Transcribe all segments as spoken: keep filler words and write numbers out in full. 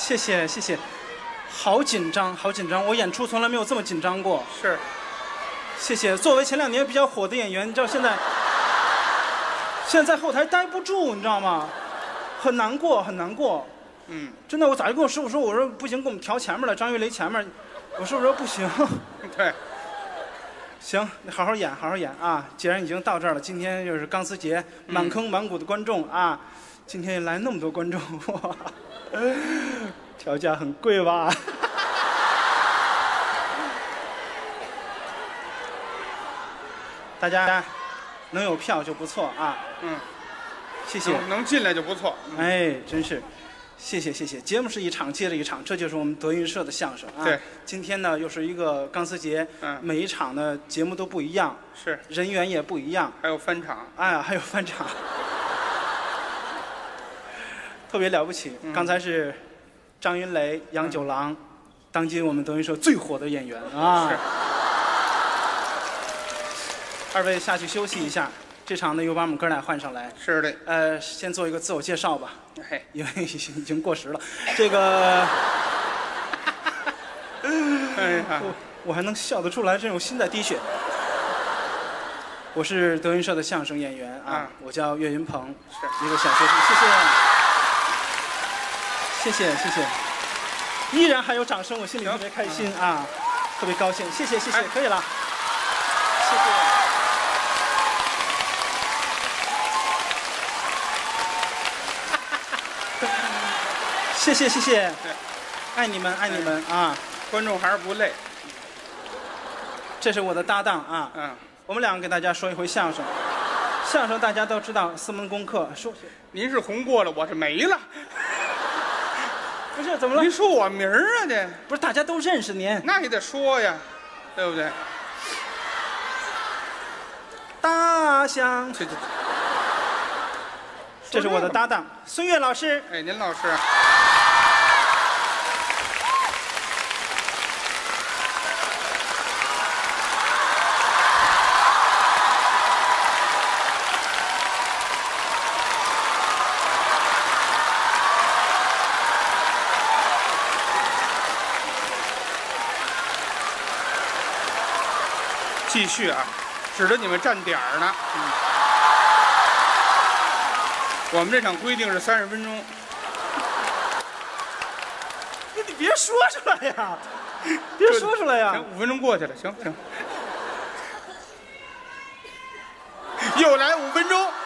谢谢谢谢，好紧张好紧张，我演出从来没有这么紧张过。 是， 谢谢。作为前两年比较火的演员，你知道现在现在在后台待不住，你知道吗？很难过很难过。 嗯， 真的，我早就跟我师傅说，我说不行，给我们调前面了，张云雷前面。我师傅说不行。 对。 行，你好好演，好好演啊！既然已经到这儿了，今天又是钢丝节，满坑满谷的观众啊，今天来那么多观众，哇，票价很贵吧？大家能有票就不错啊！ 嗯， 谢谢， 能能进来就不错。 嗯、哎，真是。谢谢谢谢，节目是一场接着一场，这就是我们德云社的相声啊。 对， 今天呢又是一个钢丝节， 嗯， 每一场的节目都不一样， 是人员也不一样， 还有翻场， 哎呀，还有翻场，特别了不起。 嗯、 刚才是张云雷、杨九郎，嗯、当今我们德云社最火的演员啊。 是。 二位下去休息一下。这场呢，又把我们哥俩换上来。 是的。 呃，先做一个自我介绍吧。 嘿， 因为已经已经过时了。这个， 哎呀， 我我还能笑得出来，真有心在滴血。我是德云社的相声演员啊，啊我叫岳云鹏，是一个小学生。谢谢，谢谢，谢谢。依然还有掌声，我心里特别开心啊，特别高兴。谢谢，谢谢，可以了。谢谢。谢谢谢谢，爱你们爱你们啊！ 观众还是不累。 这是我的搭档啊， 嗯， 我们两个给大家说一回相声。相声大家都知道，四门功课。说， 您是红过了，我是没了。 不是怎么了？ 您说我名儿啊？这不是大家都认识您， 那也得说呀，对不对？ 大象， 这这。 这是我的搭档孙越老师。 哎，您老师。继续啊，指着你们站点儿呢。嗯我们这场规定是三十分钟。 你你别说出来呀，别说出来呀！ 行，五分钟过去了，行行。又来五分钟。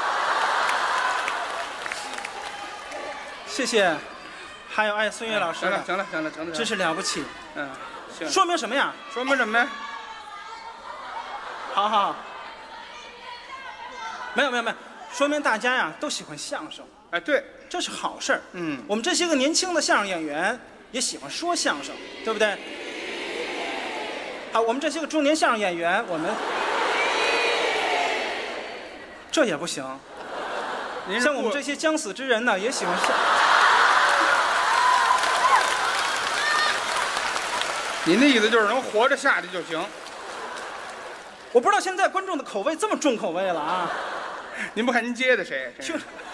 谢谢，还有爱孙越老师。 行了，行了，行了，行了， 真是了不起。 嗯，行。 说明什么呀？ 说明什么呀？ 好好。没有没有没有。说明大家呀都喜欢相声， 哎，对， 这是好事儿。 嗯， 我们这些个年轻的相声演员也喜欢说相声，对不对？好，我们这些个中年相声演员，我们这也不行。像我们这些将死之人呢，也喜欢相。 您的意思就是能活着下去就行。 我不知道现在观众的口味这么重口味了啊！ 您不看您接的谁？ 就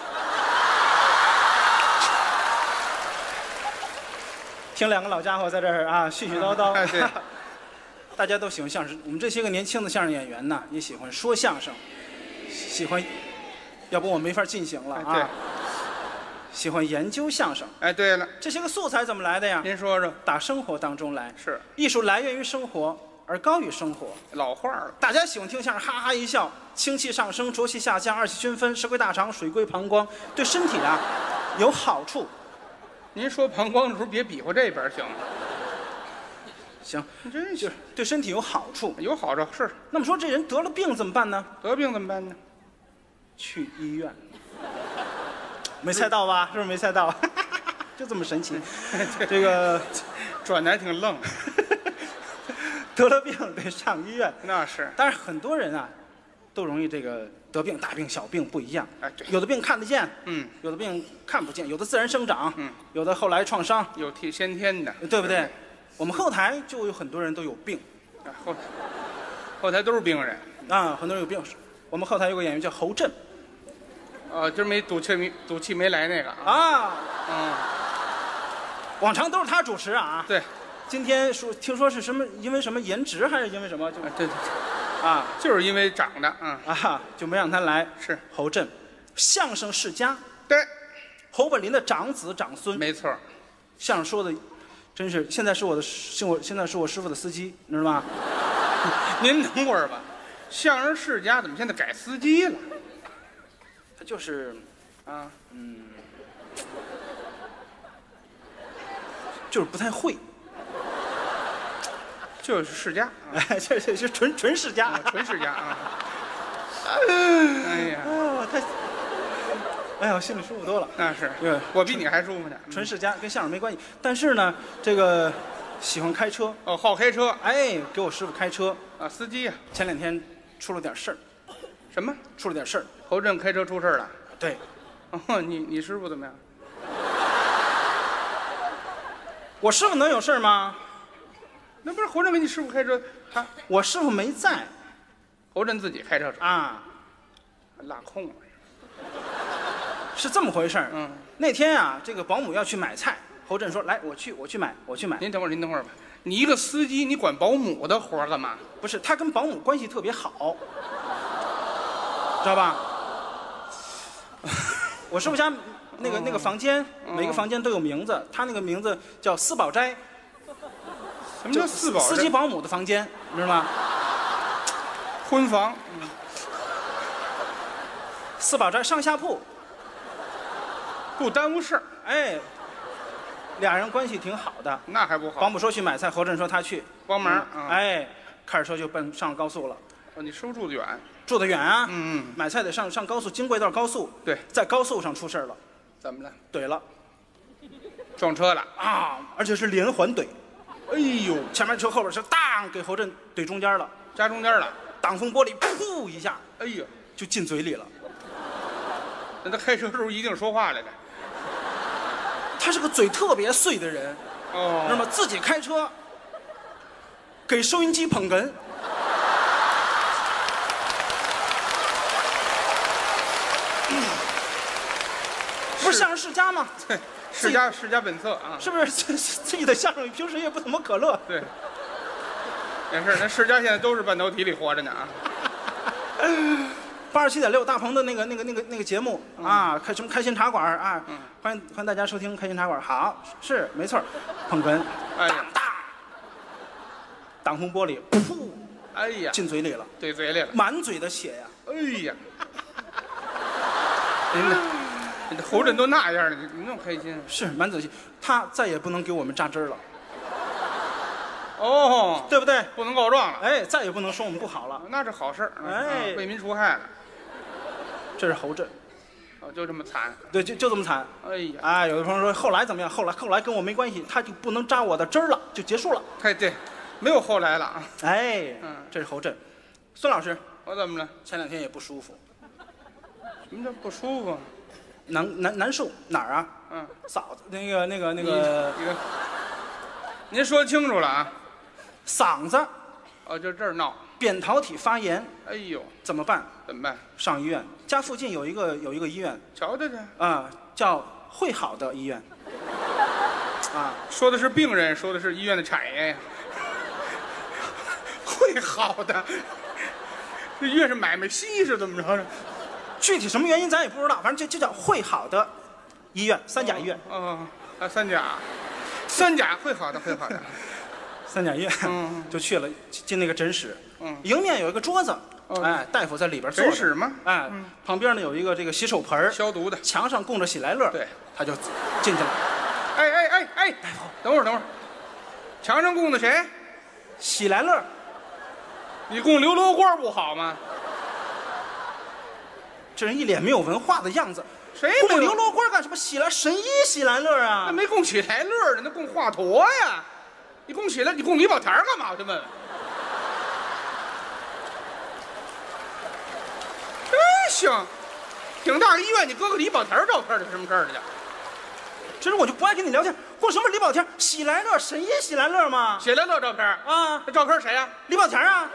听两个老家伙在这儿啊絮絮叨叨。 哎，对， 大家都喜欢相声，我们这些个年轻的相声演员呢，也喜欢说相声，喜欢，要不我没法进行了啊。 对， 喜欢研究相声。 哎，对了， 这些个素材怎么来的呀？ 您说说。 打生活当中来。 是。 艺术来源于生活，而高于生活。 老话了。 大家喜欢听相声，哈哈一笑，清气上升，浊气下降，二气均分，食归大肠，水归膀胱，对身体啊有好处。 您说膀胱的时候别比划这边行吗？ 行， 真是对身体有好处， 有好处是。 那么说这人得了病怎么办呢？ 得病怎么办呢？ 去医院。没猜到吧？是不是没猜到？就这么神奇。这个转的还挺愣。 得了病得上医院。 那是。 但是很多人啊，都容易这个得病，大病小病不一样。 哎，对。 有的病看得见， 嗯； 有的病看不见，有的自然生长， 嗯； 有的后来创伤， 有替先天的， 对不对？我们后台就有很多人都有病。 后台后台都是病人啊，很多人有病。我们后台有个演员叫侯震。 哦，今儿没赌气没赌气没来那个啊， 嗯， 往常都是他主持啊。 对， 今天说听说是什么？因为什么颜值还是因为什么？就啊对对， 啊就是因为长得，嗯， 啊就没让他来。 是侯震，相声世家， 对， 侯本林的长子长孙。 没错。 相声说的，真是现在是我的是我现在是我师傅的司机，你知道吗？ 您等会儿吧，相声世家怎么现在改司机了？ 他就是啊， 就是不太会， 就是世家， 哎，这这是纯纯世家。 啊纯世家啊。哎呀， 哦，他，哎呀，我心里舒服多了。 那是对， 我比你还舒服呢。 纯世家跟相声没关系，但是呢，这个喜欢开车， 哦，好开车哎，给我师傅开车。 啊，司机呀、 前两天出了点事儿， 什么？ 出了点事儿。 侯震开车出事儿了？ 对， 哦，你你师傅怎么样？ 我师傅能有事儿吗？ 那不是侯震给你师傅开车，他我师傅没在侯震自己开车出啊， 拉空了。 是这么回事儿。 嗯， 那天啊，这个保姆要去买菜，侯震说：“来，我去，我去买，我去买。” 您等会儿，您等会儿吧。你一个司机，你管保姆的活儿干嘛？ 不是，他跟保姆关系特别好，知道吧？我师傅家那个、 哦那个房间， 哦每个房间都有名字，他那个名字叫四宝斋， 什么叫四宝？ 司机保姆的房间，你知道吗？ 婚房。 四宝斋上下铺， 不耽误事儿， 哎，俩人关系挺好的。 那还不好？ 保姆说去买菜，侯震说他去帮忙啊！ 哎，开着车就奔上高速了， 哦，你师傅住得远。 住得远啊。 嗯嗯， 买菜得上上高速，经过一段高速， 对， 在高速上出事儿了， 怎么了？ 怼了撞车了？ 啊，而且是连环怼。 哎呦， 前面车后边车，当给侯震怼中间了， 扎中间了。 挡风玻璃噗一下哎呦， 就进嘴里了。 那他开车时候一定说话来的。 他是个嘴特别碎的人， 哦， 知道吗？自己开车给收音机捧哏，不是相声世家吗？ 对，世家世家本色啊。 是不是自自己的相声平时也不怎么可乐？ 对，也是，那世家现在都是半导体里活着呢啊。 八十七点六大鹏的那个那个那个那个节目、嗯、啊，开什么开心茶馆啊、嗯，欢迎欢迎大家收听开心茶馆。好，是没错，捧哏， 哎当当，挡风玻璃，噗， 哎呀， 进嘴里了， 怼嘴里了， 满嘴的血呀！ 哎呀，您这你这侯震都那样了，你那么开心？ 是满嘴血，他再也不能给我们榨汁儿了， 哦， 对不对？ 不能告状了， 哎，再也不能说我们不好了， 那是好事儿， 哎为民除害了。 这是侯震， 哦，就这么惨。 对，就就这么惨。 哎呀， 哎，有的朋友说后来怎么样？后来后来跟我没关系，他就不能扎我的汁儿了，就结束了。 太对，没有后来了啊。 哎， 嗯， 这是侯震。孙老师， 我怎么了？ 前两天也不舒服， 什么叫不舒服？ 难难难受哪儿啊？ 嗯， 嫂子，那个那个那个你，个，您说清楚了啊。 嗓子哦，就这儿闹。 扁桃体发炎， 哎呦， 怎么办？ 怎么办？ 上医院。家附近有一个有一个医院瞧瞧去。 啊，叫会好的医院。啊， 说的是病人，说的是医院的产业呀。会好的，这医院是买卖西是怎么着？ 具体什么原因咱也不知道，反正就就叫会好的医院，三甲医院。 哦，哦啊，三甲，三甲会好的，会好的。 三甲医院， 嗯就去了，进那个诊室， 嗯， 迎面有一个桌子， 哦哎，大夫在里边坐着， 诊室吗？ 哎， 嗯旁边呢有一个这个洗手盆儿， 消毒的。 墙上供着喜来乐， 对， 他就进去了。 哎哎哎哎，大夫，等会儿等会儿，墙上供的谁？ 喜来乐， 你供刘罗锅不好吗？ 这人一脸没有文化的样子。 谁没有供刘罗锅干什么？喜来神医喜来乐啊那！没供喜来乐的，那供华佗呀。你供喜来，你供李保田干嘛？我就问问。真行，挺大个医院，你搁个李保田照片，这什么事儿去？ 这人我就不爱跟你聊天。供什么李保田？喜来乐神医喜来乐吗？ 喜来乐照片啊， 那照片谁呀？ 李保田啊！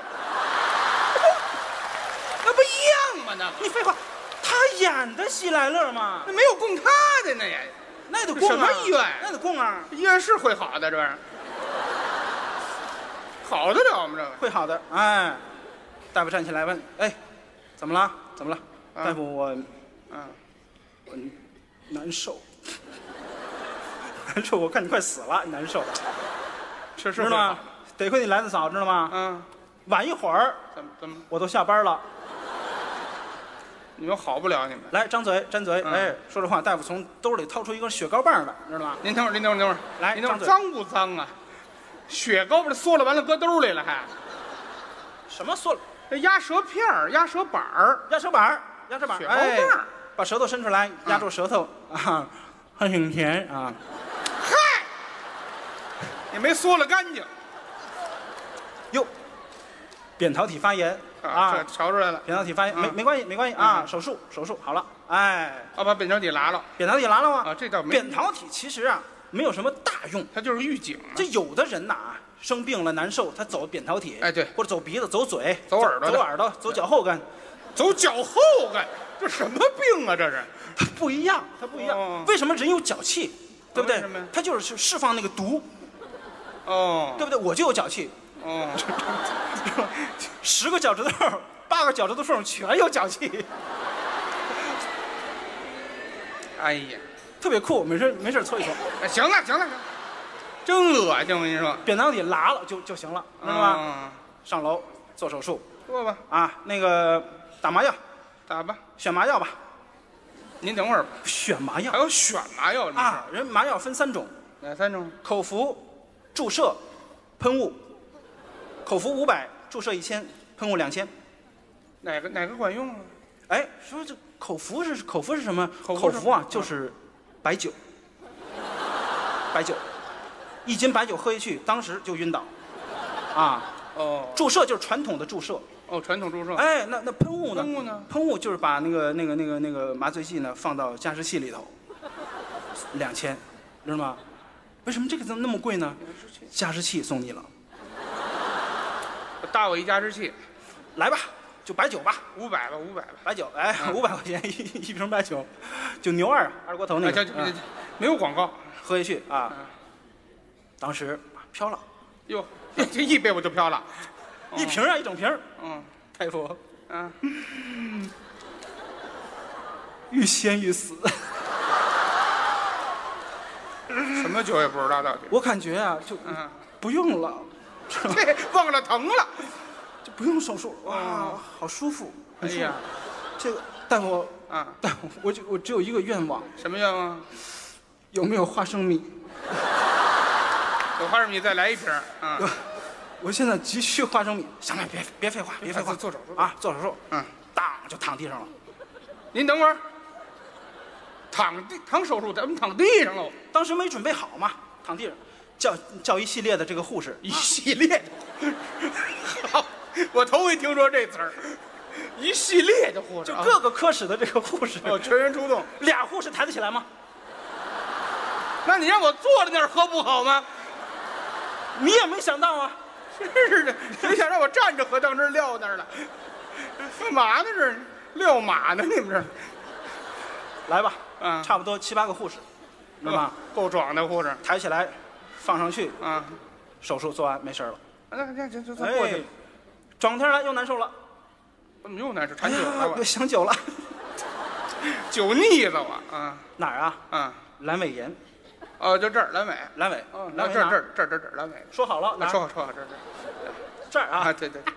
那不一样吗？那你废话，他演的喜来乐吗？ 那没有供他的呢也。 那得供啊。 什么医院？ 那得供啊。 医院是会好的，这玩意儿好得了吗？这个会好的。哎，大夫站起来问：“哎，怎么了？怎么了？” 啊大夫，我嗯， 我难受，难受，我看你快死了，难受， 是是知道吗？得亏你来的早，知道吗？ 嗯， 晚一会儿怎么怎么？ 我都下班了。 你们好不了你们。 来，张嘴，张嘴。 嗯哎，说这话，大夫从兜里掏出一根雪糕棒来，知道吗？ 您等会儿，您等会儿，等会儿， 来您等会儿， 张嘴脏不脏啊？雪糕把它缩了完了搁兜里了还？ 什么塑这鸭舌片儿、鸭舌板儿， 压舌板儿，压舌板儿， 雪糕哎棒儿， 把舌头伸出来，压住舌头啊，还挺甜啊。 嗨，也没缩了干净哟，扁桃体发炎啊！这瞧出来了， 扁桃体发炎没嗯没关系，没关系啊， 嗯手术手术好了，哎， 啊，把扁桃体拉了扁桃体拉了吗？ 啊，这倒没。 扁桃体其实啊没有什么大用， 它就是预警嘛。 这有的人呐生病了难受，他走扁桃体， 哎对或者走鼻子、走嘴、 走耳朵的走耳朵、走脚后跟， 走脚后跟，这什么病啊？这是它不一样，它不一样。 哦为什么人有脚气？对不对为什么呀？ 它就是去释放那个毒， 哦， 对不对？我就有脚气， 哦， 十个脚趾头，八个脚趾头缝全有脚气， 哎呀， 特别酷。没事没事搓一搓， 哎，行了行了行了，真恶心！我跟你说， 扁桃体拉了就就行了，知道吗？ 嗯， 上楼做手术做吧， 啊，那个打麻药， 打吧。 选麻药吧， 您等会儿， 选麻药还有选麻药呢啊。人麻药分三种， 哪三种？ 口服、注射、喷雾。口服五百，注射一千，喷雾两千。 哪个哪个管用啊？ 哎，说这口服是口服是什么？ 口服是口服啊，就是白酒。白酒，一斤白酒喝下去，当时就晕倒。啊， 哦注射就是传统的注射。 哦，传统注射。 哎，那那喷雾呢？ 喷雾呢？ 喷雾就是把那个那个那个那个麻醉剂呢放到加湿器里头，两千，知道吗？为什么这个那么贵呢？加湿器送你了， 大我一加湿器， 来吧，就白酒吧， 五百吧，五百吧。 白酒，哎， 嗯五百块钱一一瓶白酒，就牛二二锅头那哎， 个， 这啊这没有广告。 喝下去啊嗯， 当时飘了， 哟，这一杯我就飘了。 一瓶啊，一整瓶儿， 嗯大夫嗯， 欲仙欲死， 什么酒也不知道到底。 我感觉啊，就嗯， 不用了， 这忘了疼了。 就不用手术了，哇哦， 好舒服， 哎呀很舒服。这个大夫， 啊， 大夫，我就我只有一个愿望， 什么愿望？ 有没有花生米？ 有花生米再来一瓶。啊， 我现在急需花生米。行了，别别废话，别废话， 做做手术啊，做手术， 嗯， 当就躺地上了。 您等会儿。躺地躺手术，咱们躺地上喽。 当时没准备好嘛，躺地上，叫叫一系列的这个护士， 一系列的，好，我头一听说这词儿，一系列的护士啊， 就各个科室的这个护士， 哦，全员出动。 俩护士抬得起来吗？ 那你让我坐在那儿喝不好吗？ 你也没想到啊， 是的，谁想让我站着喝，当这儿撂那儿了？干嘛呢？这是撂马呢？你们这儿来吧， 啊差不多七八个护士，知道吗？ 够壮的护士抬起来，放上去， 啊！ 手术做完没事了。 那那这这这过去哎，转过天来又难受了， 怎么又难受？ 哎馋酒了呀， 吧别？想酒了。 酒腻了我啊哪儿啊？ 啊！ 阑尾炎， 哦，就这儿阑尾。 阑尾， 哦， 阑尾哪那这儿这儿这儿这儿这儿阑尾。 说好了，哪儿那说好说好，这儿这儿这儿啊啊，，对对。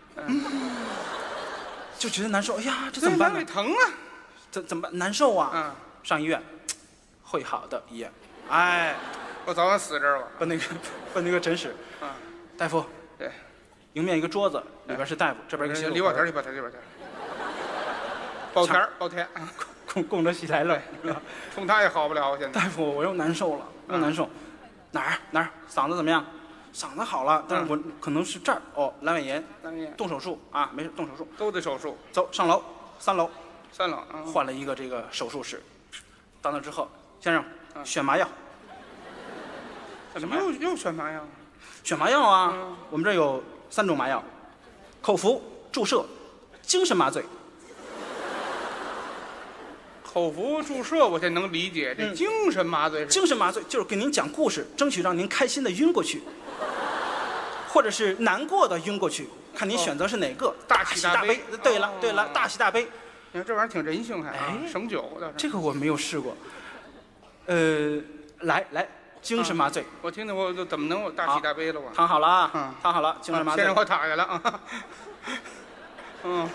就觉得难受。哎呀，这怎么办阑尾呢？ 疼啊！ 怎怎么办？难受啊！ 嗯， 上医院，会好的医院。哎， 我早晚死这儿吧。 奔那个奔那个诊室， 啊， 大夫， 对， 迎面一个桌子，里边是大夫，这边一个洗手盆里边天，里边天，里边天。包天儿包天， 供供着喜来乐。是吧冲他也好不了，我现在。 大夫，我又难受了，又难受。哪儿哪儿？嗓子怎么样？嗓子好了，但是我可能是这儿哦，阑尾炎， 当然动手术啊，没事，动手术。 都得手术。 走上楼，三楼三楼啊， 换了一个这个手术室。到那之后，先生嗯选麻药， 怎么又又选麻药？ 选麻药啊嗯！ 我们这儿有三种麻药：口服、注射、精神麻醉。 口服注射我这能理解，这嗯精神麻醉是精神麻醉就是给您讲故事，争取让您开心的晕过去，或者是难过的晕过去，看您选择是哪个。 哦大喜大悲对了哦对了，大喜大悲。 你看这玩意儿挺人性还啊， 哎省酒倒是。 这个我没有试过。呃，来来，精神麻醉， 我听听我我怎么能有大喜大悲了我？ 躺好了啊嗯， 躺好了，精神麻醉先。让我躺下了啊。嗯，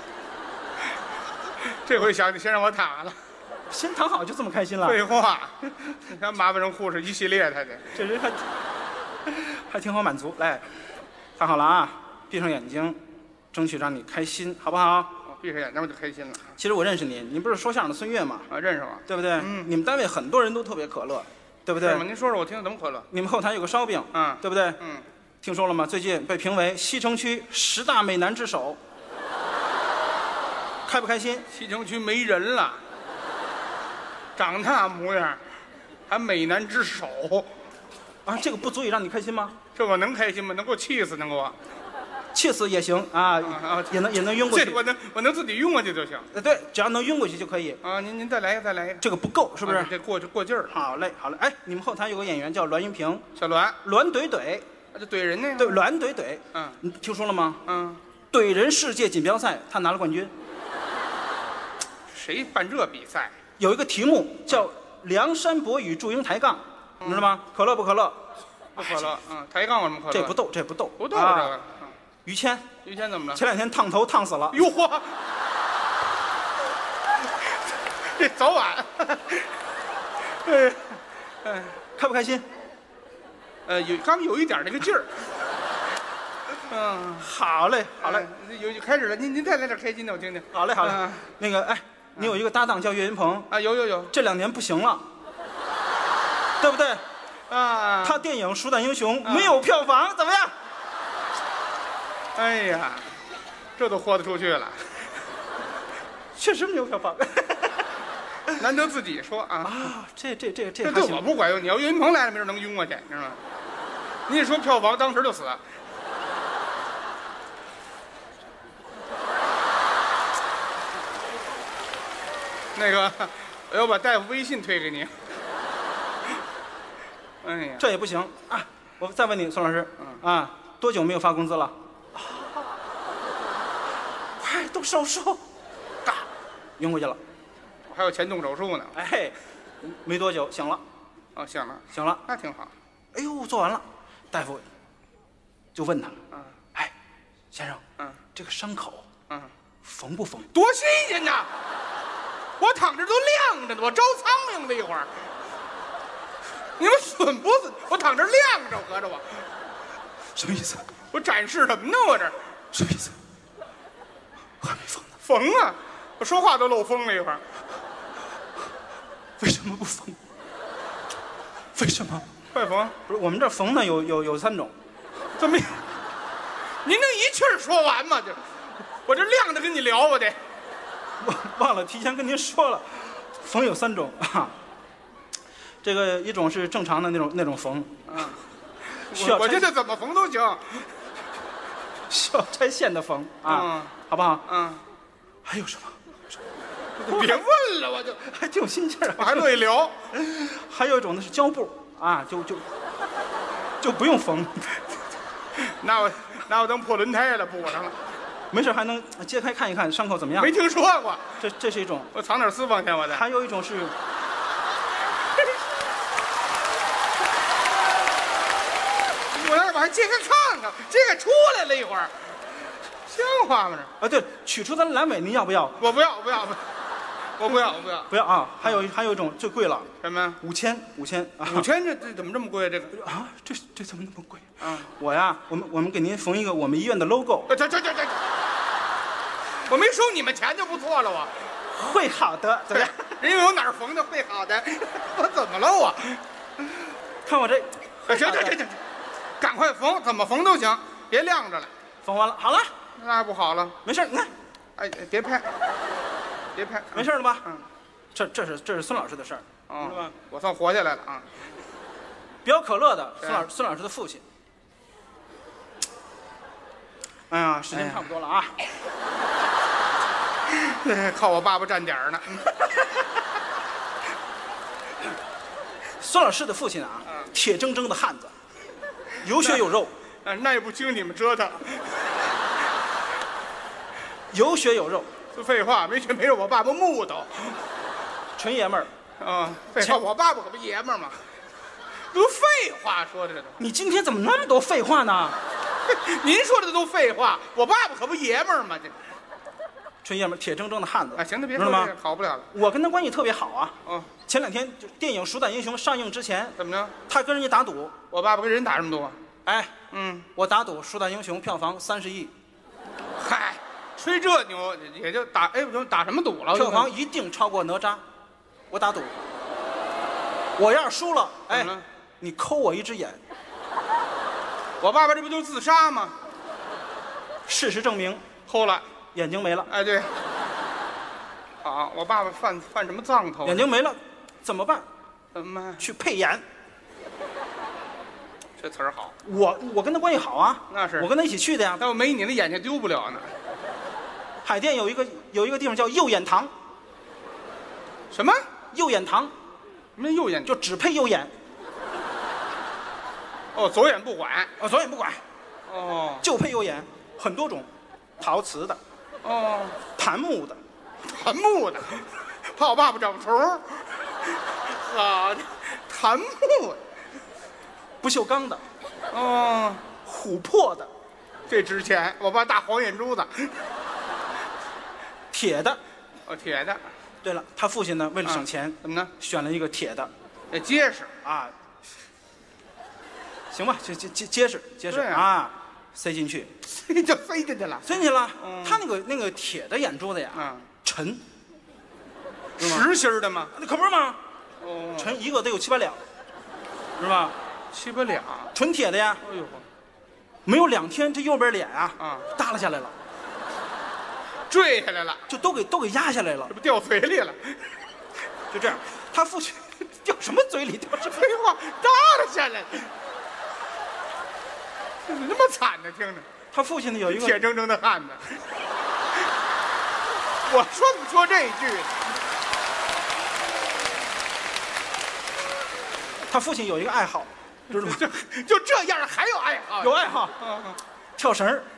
这回想起先让我躺下了。 先躺好就这么开心了？ 废话，你看麻烦人护士一系列他得。 这人还还挺好满足。来，躺好了啊，闭上眼睛，争取让你开心，好不好？ 我闭上眼睛我就开心了其实我认识您，您不是说相声的孙越吗？ 啊！认识我？ 对不对？ 嗯你们单位很多人都特别可乐，对不对是吗？？您说说我听听怎么可乐？ 你们后台有个烧饼， 嗯对不对？ 嗯， 听说了吗？最近被评为西城区十大美男之首，开不开心？ 西城区没人了，长那模样，还美男之首， 啊，这个不足以让你开心吗？ 这我能开心吗？能给我气死，能给我。 气死也行啊， 啊也能也能晕过去。 这我能我能自己晕过去就行呃，对，只要能晕过去就可以。 啊！您您再来一个，再来一个， 这个不够，是不是？ 啊这过去过劲儿了。 好嘞，好嘞。哎，你们后台有个演员叫栾云平， 小栾， 栾怼怼， 那就怼人呢。 对，栾怼怼， 嗯你听说了吗？ 嗯， 怼人世界锦标赛他拿了冠军， 谁办这比赛？ 有一个题目叫“梁山伯与祝英抬杠”，你知道吗？可乐不可乐？ 不可乐，嗯，抬杠有什么可乐？ 这不逗，这不逗， 不逗啊这个。嗯于谦于谦怎么了？ 前两天烫头烫死了， 哟嚯，这早晚。哎哎， 开不开心？ 呃，有刚有一点那个劲儿。嗯， 好嘞，好嘞， 哎，有有开始了，您您再来点开心的，我听听。 好嘞，好嘞嗯。 那个，哎，你有一个搭档叫岳云鹏， 啊，有有有这两年不行了，对不对？ 啊， 他电影《鼠胆英雄》没有票房，怎么样？ 哎呀，这都豁得出去了， 确实没有票房。 难得自己说啊， 啊，这这这这这对还行我不管用。你要岳云鹏来了，没准能晕过去，你知道吗？你一说票房，当时就死。那个，我要把大夫微信推给你。哎呀， 这也不行啊！我再问你，宋老师，啊，多久没有发工资了？快，动手术，嘎，晕过去了。 我还有前动手术呢。 哎嘿，没多久醒了， 哦，行了， 醒了。 那挺好。 哎呦，做完了，大夫就问他， 嗯哎，先生， 嗯这个伤口嗯， 缝不缝？ 多新鲜呐！我躺着都晾着呢，我招苍蝇了一会儿。你们损不损？我躺这晾着，合着我， 什么意思？ 我展示什么呢？我这什么意思？还没缝呢， 缝啊！我说话都漏风了一会儿。 为什么不缝？为什么？ 快缝！ 不是我们这缝呢有有有三种， 怎么？您能一气儿说完吗？这，我这晾着跟你聊，我得。 忘忘了提前跟您说了，缝有三种啊。这个一种是正常的那种那种缝， 啊， 需要拆我觉得怎么缝都行。 需要拆线的缝啊， 嗯好不好？ 嗯， 还有什么？ 别问了，我就还挺有心气儿。 我还乐意聊。 还有一种呢是胶布啊，就就就不用缝， 拿我拿我当破轮胎了，补上了。 没事还能揭开看一看伤口怎么样没。听说过， 这这是一种， 我藏点私房钱，我得。 还有一种是我那我还揭开看看，揭开出来了一会儿，像话吗这？ 啊，对，取出它的阑尾，您要不要？ 我不要，我不要，我不要，我不要。 不要啊！还有还有一种最贵了， 什么？ 五千五千啊！ 五千这这怎么这么贵啊？这个啊，这这怎么那么贵？ 啊， 我呀，我们我们给您缝一个我们医院的 logo， 这这这这，我没收你们钱就不错了，我。 会好的，怎么样？ 人有哪儿缝的会好的？我怎么了我？ 看我这， 行行行行，赶快缝，怎么缝都行，别晾着了， 缝完了，好了， 那不好了。 没事，你看， 哎，别拍，别拍， 没事了吧？ 嗯， 这这是这是孙老师的事儿，知道吧哦，我算活下来了啊。 比较可乐的是孙老孙老师的父亲。哎呀，时间差不多了啊！ 哎靠我爸爸站点儿呢。 孙老师的父亲啊，铁铮铮的汉子，有血有肉， 啊，那也不经你们折腾。 有血有肉。 废话，没血没肉，我爸爸木头。 纯爷们儿。 啊，废话，我爸爸可不爷们儿吗？都废话说的这都。 你今天怎么那么多废话呢？ 您说的都废话，我爸爸可不爷们儿吗？这纯爷们儿，铁铮铮的汉子。 啊，行了，别知道吗说这个，好不了了。 我跟他关系特别好啊。 哦， 前两天就电影《鼠胆英雄》上映之前， 怎么着？ 他跟人家打赌。 我爸爸跟人打这么多？ 哎， 嗯， 我打赌《鼠胆英雄》票房三十亿， 嗨，吹这牛也就打，哎，我打什么赌了？ 票房一定超过哪吒。我打赌。我要是输了，哎，你抠我一只眼。 我爸爸这不就是自杀吗？ 事实证明， 抠了， 眼睛没了。 哎，对。好，我爸爸犯犯什么藏头？ 眼睛没了，怎么办？ 怎么办？ 去配眼。 这词儿好。 我我跟他关系好啊， 那是我跟他一起去的呀。 但我没你的眼睛丢不了呢。 海淀有一个有一个地方叫右眼堂。 什么？ 右眼堂？ 什么右眼？ 就只配右眼。 哦，左眼不管。 啊，左眼不管。 哦， 就配右眼，很多种，陶瓷的， 哦， 檀木的， 檀木的，怕我爸爸长虫。好，檀木的， 不锈钢的， 哦， 琥珀的， 这值钱。我爸大黄眼珠子， 铁的。 哦，铁的。 对了，他父亲呢，为了省钱， 怎么呢？ 选了一个铁的， 得结实啊。行吧，结结结结实结实啊， 啊，塞进去， 塞就塞进去了， 塞进去了。 嗯他那个那个铁的眼珠子呀， 嗯， 沉， 实心儿的吗？ 那可不是吗？ 哦， 沉一个得有七八两，是吧？ 七八两， 纯铁的呀。 哎呦， 没有两天，这右边脸啊， 啊， 耷拉下来了， 坠下来了， 就都给都给压下来了这，不掉嘴里了？ 就这样。他父亲掉什么嘴里？掉什么？ 废话，耷拉下来了，怎么那么惨呢？听着， 他父亲呢有一个铁铮铮的汉子。我说怎么说这一句？ 他父亲有一个爱好，知道吗？ 就就这样还有爱好？ 有爱好， 嗯跳绳儿。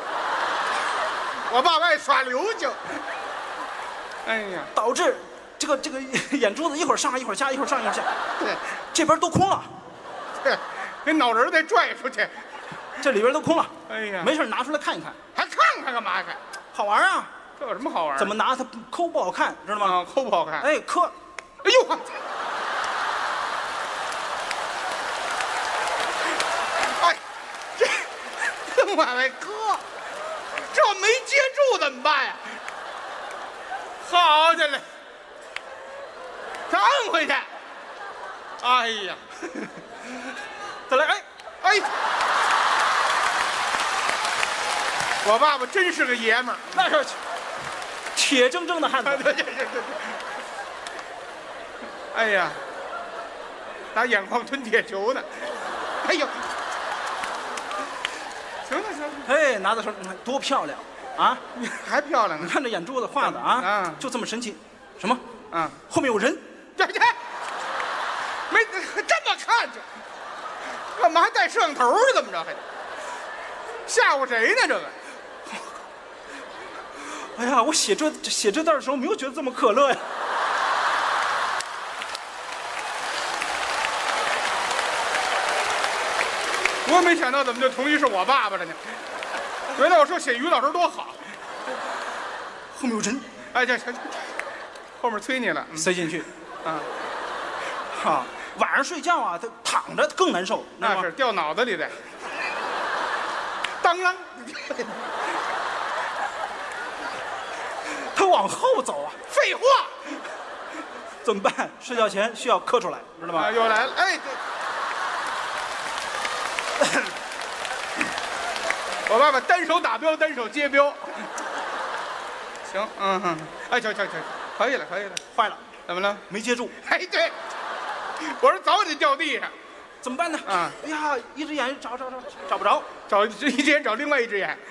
我爸爸爱耍流星。哎呀， 导致这个这个眼珠子一会儿上一会儿下，一会儿上一会儿下， 对这边都空了， 对，给脑仁儿再拽出去。 这里边都空了。 哎呀， 没事拿出来看一看， 还看看干嘛看？ 好玩啊！ 这有什么好玩？ 怎么拿它抠不好看，知道吗？ 啊？抠不好看？ 哎，磕， 哎呦我！哎，这这往外磕，这没接住怎么办呀？好家伙，再按回去。哎呀， 再来，哎哎，我爸爸真是个爷们儿。 那是铁铮铮的汉子。 对对对对对。哎呀，拿眼眶吞铁球呢。哎呦，行了行了， 哎，拿到手，你看多漂亮啊！ 还漂亮呢。 你看这眼珠子画的啊， 啊就这么神奇。什么？ 啊， 后面有人？ 这这没这么看着，干嘛还带摄像头呢？怎么着还？吓唬谁呢？这个。 哎呀，我写这写这段的时候没有觉得这么可乐呀。 我也没想到怎么就同意是我爸爸了呢？原来我说写于老师多好。 后面有人， 哎，这这后面催你了。嗯塞进去。 啊， 哈，晚上睡觉啊，他躺着更难受，知道吗那是掉脑子里的。当啷， 他往后走啊， 废话怎么办？睡觉前需要磕出来，知道吗啊，？又来了。哎，对，我爸爸单手打标，单手接标。行，嗯哼，哎，行行行，可以了，可以了。 坏了， 怎么了？ 没接住， 哎，对，我说早得掉地上， 怎么办呢？ 啊哎呀，一只眼找找找找不着， 找一只眼找另外一只眼。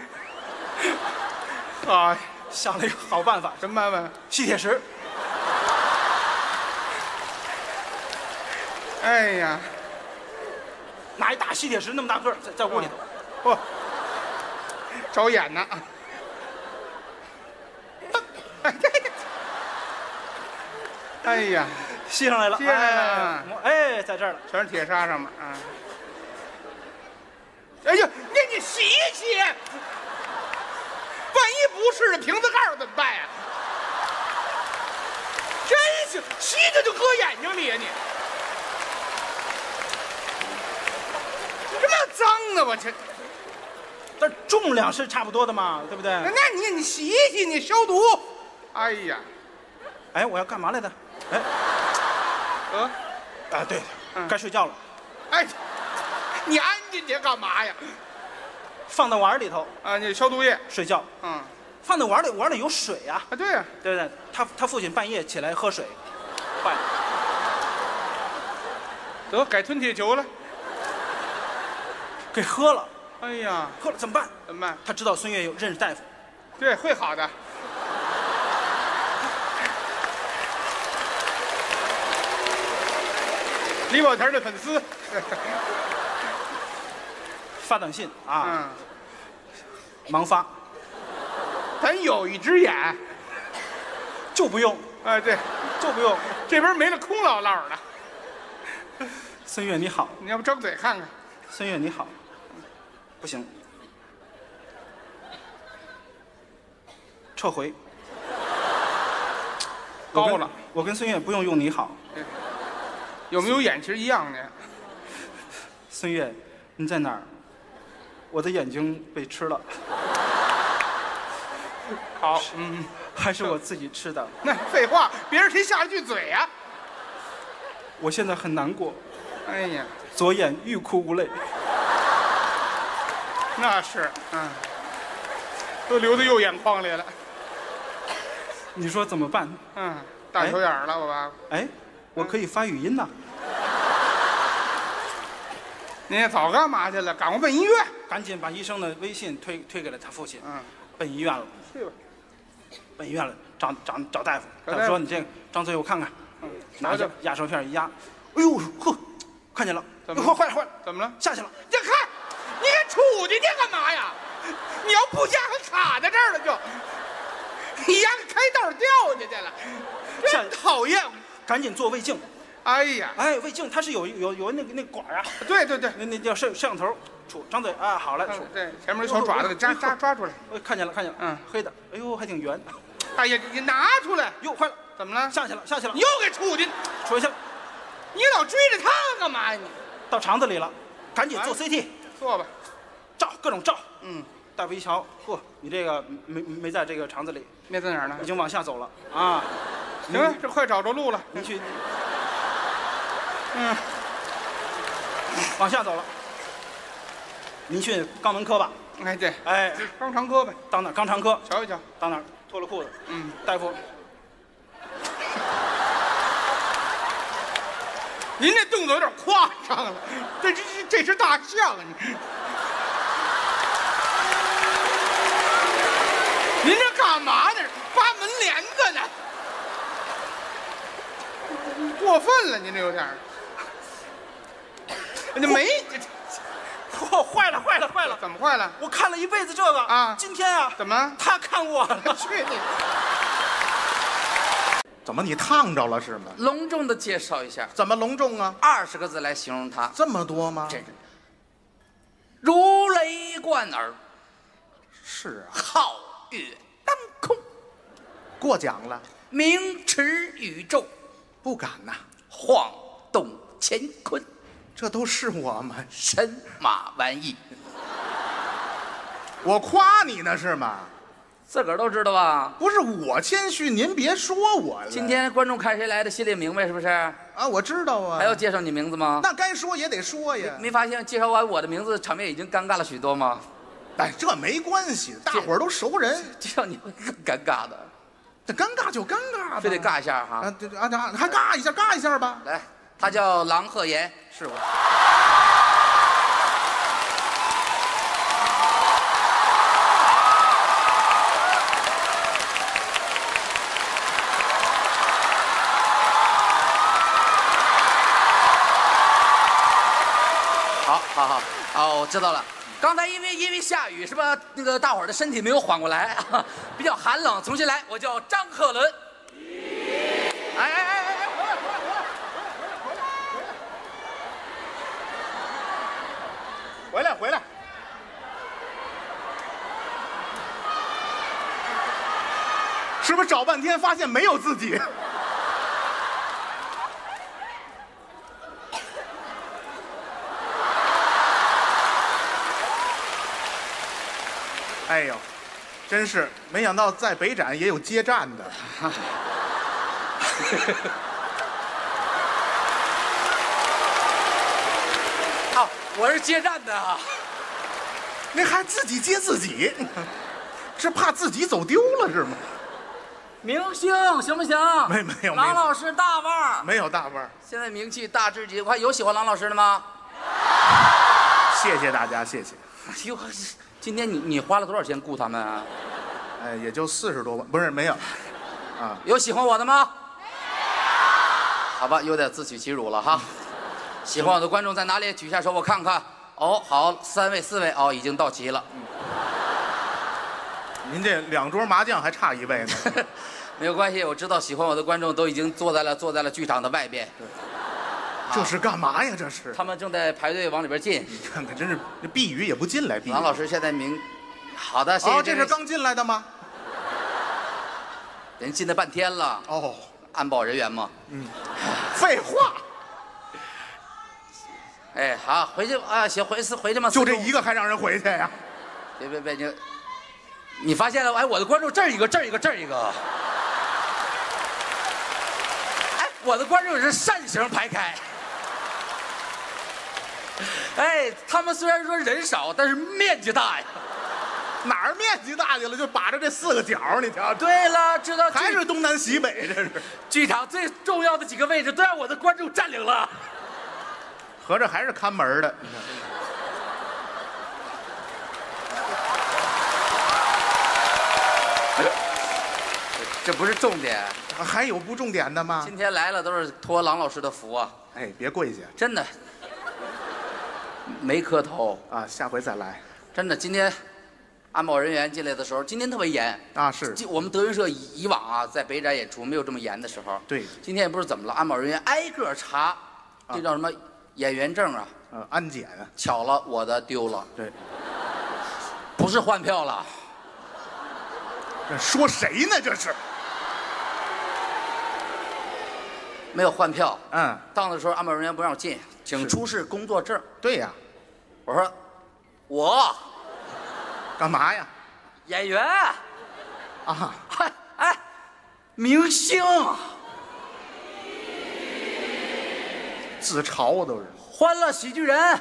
啊， 想了一个好办法， 什么办法？ 吸铁石。 哎呀， 拿一大吸铁石那么大个儿在在屋里头， 嚯，找眼呢。哎呀， 吸上来了， 吸上来了哎，哎，在这儿了， 全是铁砂上面啊！哎呀，那你洗一洗，万一不是这瓶子盖儿怎么办呀？真是吸着就搁眼睛里呀、啊、你！你这么脏呢，我这。 但重量是差不多的嘛，对不对？ 那你你洗一洗，你消毒。哎呀， 哎，我要干嘛来着？哎， 呃， 啊，对， 嗯该睡觉了。 哎，你安进去干嘛呀？ 放到碗里头啊，你消毒液睡觉。 嗯， 放到碗里，碗里有水呀、 啊，对呀、啊， 对不对？他他父亲半夜起来喝水，坏了， 得改吞铁球了。 给喝了， 哎呀， 喝了怎么办？ 怎么办？ 他知道孙越有认识大夫， 对，会好的。李保田的粉丝， 发短信啊， 嗯， 忙发， 咱有一只眼， 就不用， 啊，对， 就不用。 这边没了空落落的。 孙越你好， 你要不张嘴看看？ 孙越你好，不行，撤回。 高了我跟，我跟孙越不用用你好。 有没有眼其实一样的。 孙越，你在哪儿？我的眼睛被吃了。 好，嗯， 还是我自己吃的。 那废话，别人谁下了句嘴呀、啊？ 我现在很难过， 哎呀， 左眼欲哭无泪。 那是，嗯，都流到右眼眶里了。 你说怎么办？ 嗯，大球眼儿了，我吧。 哎，我可以发语音呐。 您早干嘛去了？赶快奔医院！ 赶紧把医生的微信推推给了他父亲。 嗯， 奔医院了。 去吧。 奔医院了，找找找大夫。 找大夫大夫说：“你这个张嘴我看看。” 嗯， 拿着瞧瞧压舌片一压，哎呦呵，看见了， 怎么坏坏了坏了， 怎么了？ 下去了。 你看，你给杵进去干嘛呀？你要不下还卡在这儿了就，你丫开道掉下去了， 下真讨厌！ 赶紧做胃镜。 哎呀， 哎，胃镜它是有有有那个那个管啊， 对对对， 那那叫摄摄像头，杵张嘴啊，好了，杵。 对，前面有小爪子给抓抓抓出来。 我看见了看见了， 嗯， 黑的，哎呦还挺圆。 哎呀，你拿出来！ 哟，坏了， 怎么了？ 下去了下去了你，又给杵进， 杵下了， 你老追着他干嘛呀？你到肠子里了，赶紧做哎 C T， 做吧。 照各种照。 嗯， 大夫一瞧，嚯，你这个没没在这个肠子里， 那在哪儿呢已？经往下走了啊。 行了，这快找着路了。 您去嗯， 往下走了。您去肛门科吧。 哎对， 哎， 肛肠科呗， 到哪儿肛肠科？ 瞧一瞧。 到哪儿脱了裤子， 嗯， 大夫， 您这动作有点夸张了，这这这这是大象啊！您您这干嘛呢？扒门帘子呢？过分了，您这有点儿。你没嚯，坏了坏了坏了！ 怎么坏了？ 我看了一辈子这个啊今天啊， 怎么？ 他看我了。 去你！ 怎么你烫着了是吗？ 隆重的介绍一下， 怎么隆重啊？ 二十个字来形容他， 这么多吗？ 真是如雷贯耳， 是啊， 皓月当空， 过奖了， 名驰宇宙， 不敢呐， 晃动乾坤， 这都是我们。 神马玩意， 我夸你呢是吗？ 自个儿都知道吧？ 不是我谦虚，您别说我了。 今天观众看谁来的，心里明白是不是？ 啊，我知道啊。 还要介绍你名字吗？ 那该说也得说呀。 没发现介绍完我的名字，场面已经尴尬了许多吗？ 哎，这没关系，大伙儿都熟人， 介绍你会更尴尬的， 这尴尬就尴尬吧， 非得尬一下哈。 啊，这啊这还尬一下，尬一下吧。 来，他叫郎鹤炎， 是我。 哦，我知道了。刚才因为因为下雨是吧？那个大伙儿的身体没有缓过来，啊、比较寒冷。重新来，我叫张鹤伦。哎哎哎哎哎！ 回来回来。是不是找半天发现没有自己？哎呦，真是没想到在北展也有接站的。 哦，我是接站的啊。 那还自己接自己，是怕自己走丢了是吗？ 明星行不行？ 没没有， 郎老师大腕儿， 没有大腕儿。 现在名气大知己，我还有喜欢郎老师的吗？ 谢谢大家，谢谢。 哎呦，今天你你花了多少钱雇他们啊？ 哎，也就四十多万，不是没有，啊， 有喜欢我的吗？好吧，有点自取其辱了哈。喜欢我的观众在哪里？举下手，我看看。哦，好，三位、四位，哦，已经到齐了。 您这两桌麻将还差一位呢。 没有关系，我知道喜欢我的观众都已经坐在了坐在了剧场的外边。 这是干嘛呀？这是他们正在排队往里边进。 你看看，真是这避雨也不进来。避雨郎老师现在明，好的，谢谢。 哦，这是刚进来的吗？ 人进来半天了。 哦， 安保人员嘛。 嗯，废话， 哎，好，回去啊，行，回回去嘛。 就这一个还让人回去呀？ 别别别，你你发现了？哎，我的观众这儿一个，这儿一个，这儿一个。哎，我的观众也是扇形排开。哎，他们虽然说人少，但是面积大呀。 哪儿面积大去了？就把着这四个角，你瞧。 对了，知道还是东南西北，这是。 剧场最重要的几个位置都让我的观众占领了。 合着还是看门的。 这不是重点， 还有不重点的吗？ 今天来了都是托郎老师的福啊！ 哎，别跪下， 真的，没磕头啊，下回再来。 真的，今天安保人员进来的时候，今天特别严啊。是， 我们德云社以以往啊，在北展演出没有这么严的时候。 对， 今天也不知道怎么了，安保人员挨个查，这叫什么演员证啊？ 呃，安检啊。 巧了，我的丢了。 对， 不是换票了。 这说谁呢？这是。 没有换票。 嗯。 到的时候，安保人员不让我进，请出示工作证。 对呀。 我说，我。 干嘛呀？ 演员。 啊。 哎哎，明星。 自嘲都是。 欢乐喜剧人。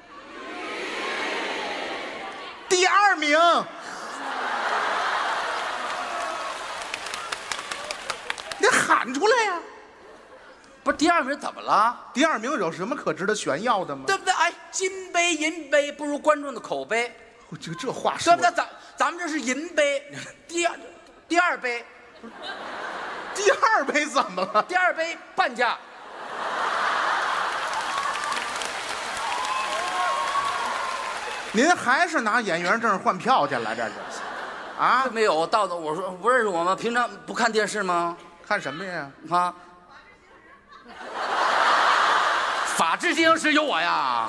第二名。你喊出来呀！ 不是第二名怎么了？ 第二名有什么可值得炫耀的吗？ 对不对？哎，金杯银杯不如观众的口碑。 这这话说对不对？咱咱们这是银杯，第二第二杯， 第二杯怎么了？ 第二杯半价。 您还是拿演员证换票去了？这是啊？ 没有，到的我说不认识我吗？平常不看电视吗？ 看什么呀？ 啊！法制进行时有我呀。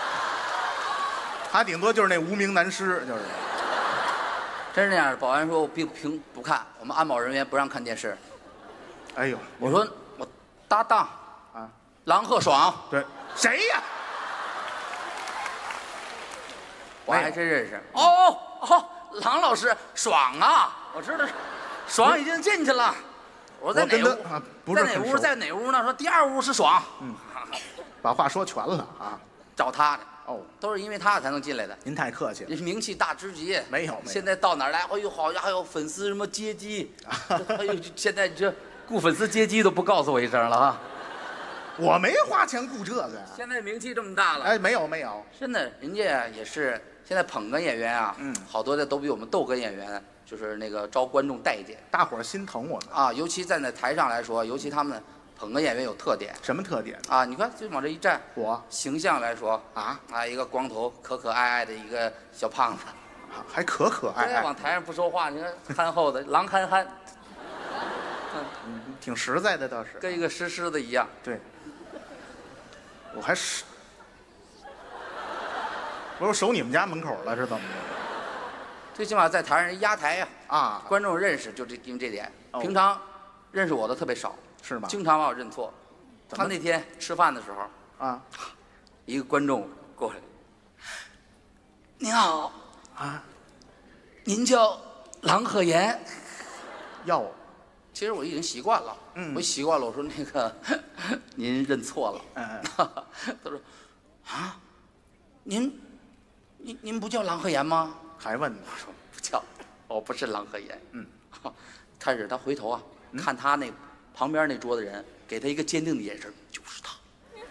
他顶多就是那无名男尸，就是。 真是那样，保安说我并平不看，我们安保人员不让看电视。 哎呦， 我说我搭档啊， 郎鹤爽。 对，谁呀？ 我还真认识。哦哦哦，郎老师，爽啊！我知道，爽已经进去了。我在哪屋？ 啊、不是在哪屋？在哪屋呢？说第二屋是爽。 嗯，把话说全了啊。 找他的。 哦， 都是因为他才能进来的。 您太客气了。 您是名气大知己。 没有，没有。 现在到哪儿来？哎呦，好像还有粉丝什么接机。哎呦，现在这雇粉丝接机都不告诉我一声了啊！ 我没花钱雇这个呀。 现在名气这么大了。 哎，没有没有。 真的，人家也是现在捧哏演员啊， 嗯， 好多的都比我们逗哏演员就是那个招观众待见， 大伙儿心疼我们啊。尤其站在台上来说，尤其他们捧哏演员有特点什么特点啊？你看，就往这一站， 我形象来说啊啊，一个光头、可可爱爱的一个小胖子， 还可可爱对， 爱， 往台上不说话，你看憨厚的，狼憨憨， 挺实在的倒是。 跟一个石狮子一样。 对，我还是，我说守你们家门口了是怎么的？ 最起码在台上压台呀、 啊， 观众认识就这因为这点。 哦平常认识我的特别少， 是吗？ 经常把我认错。 怎么他那天吃饭的时候， 啊一个观众过来，您好， 啊， 您叫郎鹤炎。 要其实我已经习惯了， 嗯我习惯了。我说那个，您认错了。 嗯他说，啊，您，您您不叫郎鹤炎吗？ 还问呢？ 我说不叫，我不是郎鹤炎。 嗯， 开始他回头啊，看他那旁边那桌子人，给他一个坚定的眼神，就是他。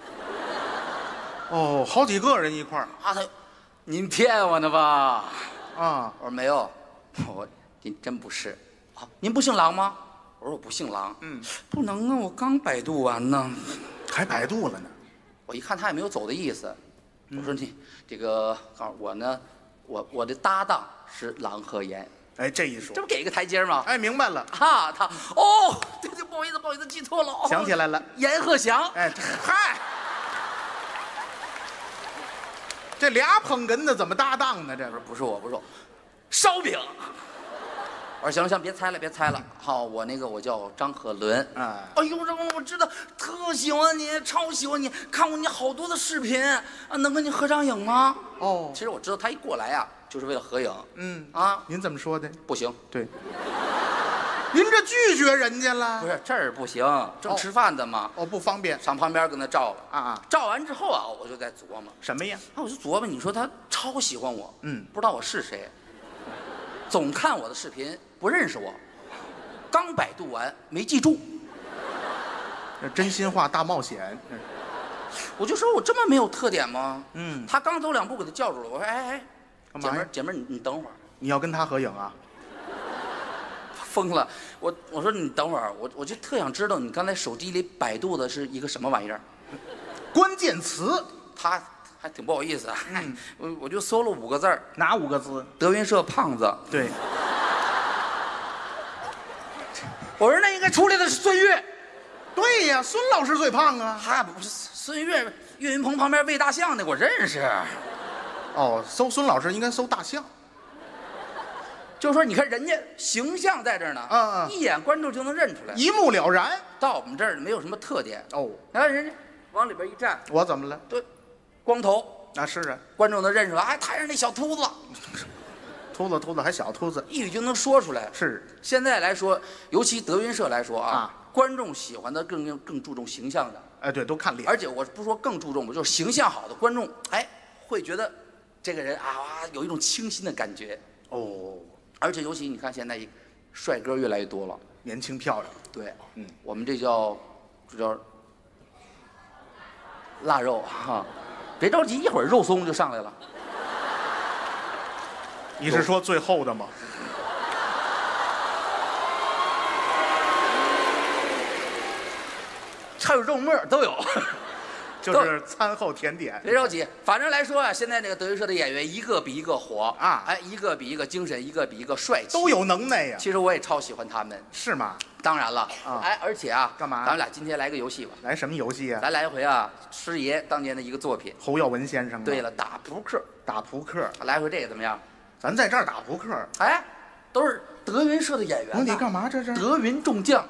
哦，好几个人一块儿啊，他，您骗我呢吧？ 啊， 我说没有，我您真不是。啊，您不姓郎吗？我说我不姓郎。 嗯， 不能啊，我刚百度完呢。 还百度了呢。 我一看他也没有走的意思，我说你这个，告诉我呢，我我的搭档是郎鹤炎， 哎，这一说这，不给一个台阶吗？ 哎，明白了， 啊，他哦，对对，不好意思，不好意思，记错了。哦、 想起来了， 阎鹤祥。 哎，这嗨，这俩捧哏的怎么搭档呢？这我说不是我，不是我，烧饼。我说行了行，别猜了，别猜了。好，我那个我叫张鹤伦。 哎哎呦，这我知道，特喜欢你，超喜欢你，看过你好多的视频啊，能跟你合张影吗？ 哦其，实我知道他一过来啊，就是为了合影。 嗯啊， 您怎么说的？ 不行， 对，您这拒绝人家了？ 不是这儿不行，正吃饭的嘛， 哦，不方便上旁边跟他照了。 啊啊？ 照完之后啊，我就在琢磨， 什么呀？ 啊，我就琢磨，你说他超喜欢我， 嗯不知道我是谁，总看我的视频，不认识我，刚百度完没记住， 这真心话大冒险。 我就说我这么没有特点吗？ 嗯， 他刚走两步给他叫住了，我说哎哎， 干嘛呀姐们儿姐们儿你你等会儿， 你要跟他合影啊？ 疯了，我我说你等会儿，我我就特想知道你刚才手机里百度的是一个什么玩意儿， 关键词他还挺不好意思啊， 嗯我我就搜了五个字儿， 哪五个字？ 德云社胖子， 对， 我说那应该出来的是孙越。 对呀，孙老师最胖啊。 他不是孙越，岳云鹏旁边喂大象那我认识。 哦，搜孙老师应该搜大象。 就是说，你看人家形象在这儿呢， 嗯嗯一眼观众就能认出来。 一目了然。 到我们这儿没有什么特点。 哦， 你看人家往里边一站， 我怎么了？ 对，光头， 啊，是啊， 观众能认出来。哎，台上那小秃子， 秃子秃子还小秃子。 一语就能说出来。 是现在来说，尤其德云社来说啊， 啊观众喜欢的更更注重形象的， 哎，对，都看脸。 而且我不说更注重，我就是形象好的观众，哎，会觉得这个人啊有一种清新的感觉。 哦， 而且尤其你看现在帅哥越来越多了， 年轻漂亮。 对， 嗯， 我们这叫这叫腊肉哈，别着急，一会儿肉松就上来了。 你是说最后的吗？ 还有肉末都有， 就是餐后甜点。 别着急，反正来说啊，现在那个德云社的演员一个比一个火啊哎，一个比一个精神，一个比一个帅气， 都有能耐呀。 其实我也超喜欢他们。 是吗？ 当然了， 啊哎，而且啊， 干嘛咱们俩今天来个游戏吧， 来什么游戏呀？ 咱来一回啊，师爷当年的一个作品。 侯耀文先生。 对，了，打扑克， 打扑克， 来回这个怎么样？ 咱在这儿打扑克。 哎，都是德云社的演员。 你干嘛这是？ 德云众将。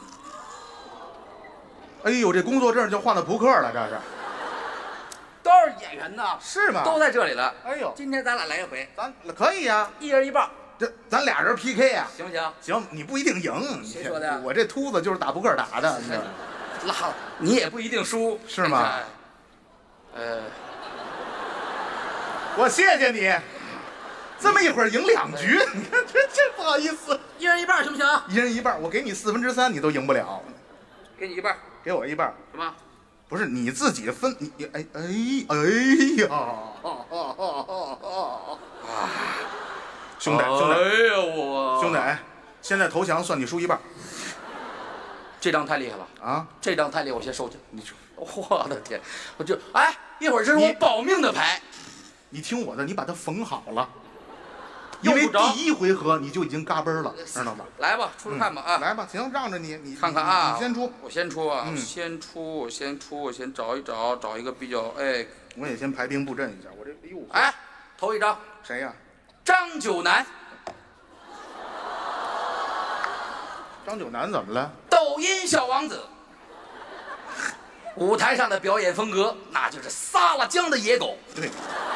哎呦，这工作证就换到扑克了，这是？ 都是演员呐， 是吗？ 都在这里了。 哎呦， 今天咱俩来一回， 咱可以呀， 一人一半， 这咱俩人 P K 呀。 行不行？ 行，你不一定赢。 谁说的我这秃子就是打扑克打的，你知道吗？ 拉了，你也不一定输， 是吗？ 呃， 我谢谢你，这么一会儿赢两局，你看这这不好意思。 一人一半行不行？ 一人一半，我给你四分之三，你都赢不了。 给你一半， 给我一半， 什么？ 不是你自己分，你你哎哎哎呀！兄弟兄弟， 哎呀我兄弟，哎，现在投降算你输一半。 这张太厉害了啊！ 这张太厉害，我先收起。你说，我的天，我就哎，一会儿这是我保命的牌。 你听我的，你把它缝好了，因为第一回合你就已经嘎嘣了，知道吧？ 来吧，出来看吧啊！ 来吧，行，让着你，你看看啊， 你先出， 我先出啊， 嗯、 先出，我先出，我先找一找，找一个比较哎， 我也先排兵布阵一下，我这哎呦， 哎，头一张谁呀？ 张九南。 张九南怎么了？ 抖音小王子。舞台上的表演风格，那就是撒了浆的野狗。 对，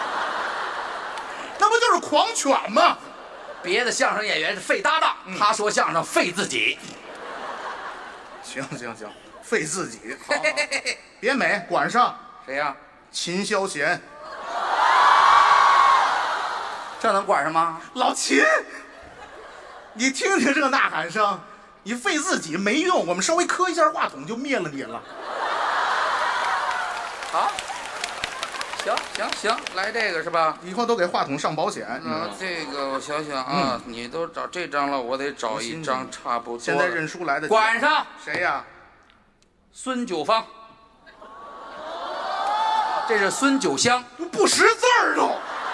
那不就是狂犬吗？ 别的相声演员是费搭档，嗯、他说相声费自己。 行行行，费自己。好好别美，管上。 谁呀？ 秦霄贤。 这能管上吗？ 老秦，你听听这个呐喊声，你费自己没用，我们稍微磕一下话筒就灭了你了。 好，行行行，来这个是吧？ 以后都给话筒上保险。 啊，这个我想想啊，嗯、你都找这张了，我得找一张差不多。 现在认输来的。 管上。 谁呀？ 孙九芳。这是孙九香， 不识字儿都。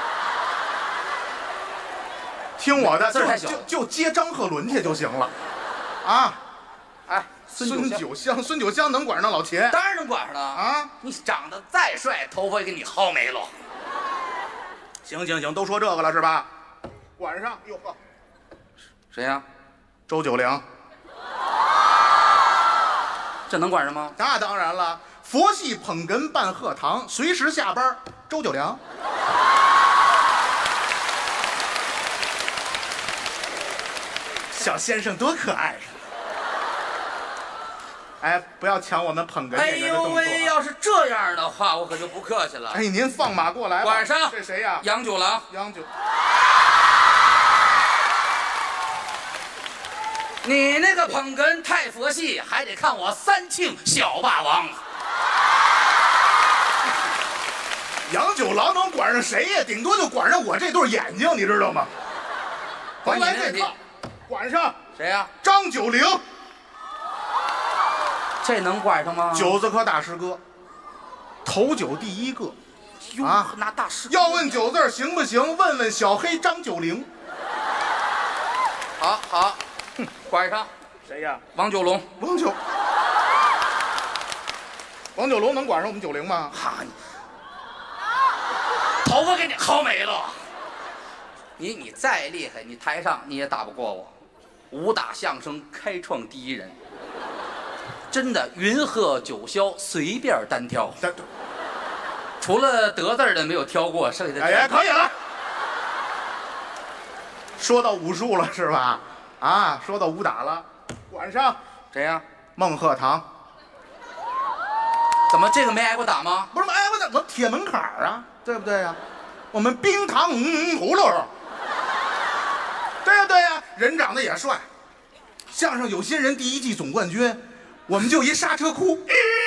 听我的， 字太小， 就就接张鹤伦去就行了。啊， 哎。 孙九香，孙九香能管上老秦？ 当然能管上了啊！ 你长得再帅，头发也给你薅没了。 行行行，都说这个了是吧？管上。哟呵， 谁呀？ 周九良。 这能管上吗？ 那当然了，佛系捧哏办鹤堂，随时下班。周九良。小先生多可爱呀！哎，不要抢我们捧哏演员的动作。 哎呦喂，要是这样的话，我可就不客气了。 哎，您放马过来吧。 管上。 这谁呀？ 杨九郎。 杨九。 你那个捧哏太佛系，还得看我三庆小霸王。 杨九郎能管上谁呀？顶多就管上我这对眼睛，你知道吗？甭来这套，管上。 谁呀？ 张九龄。 这能管上吗？ 九字科大师哥，头九第一个。 啊，拿大师要问九字行不行？问问小黑张九龄。 好好，管上。 谁呀？ 王九龙。 王九。王九龙能管上我们九龄吗？ 哈，头发给你薅没了。你你再厉害，你台上你也打不过我。武打相声开创第一人。真的，云鹤九霄随便单挑，除了得字的没有挑过，剩下的哎呀，可以了。说到武术了是吧？啊，说到武打了，管上。 谁呀？ 孟鹤堂。 怎么这个没挨过打吗？ 不是挨过打，我铁门槛啊，对不对呀？我们冰糖葫芦。对呀对呀，人长得也帅。相声有新人第一季总冠军。我们就一刹车哭，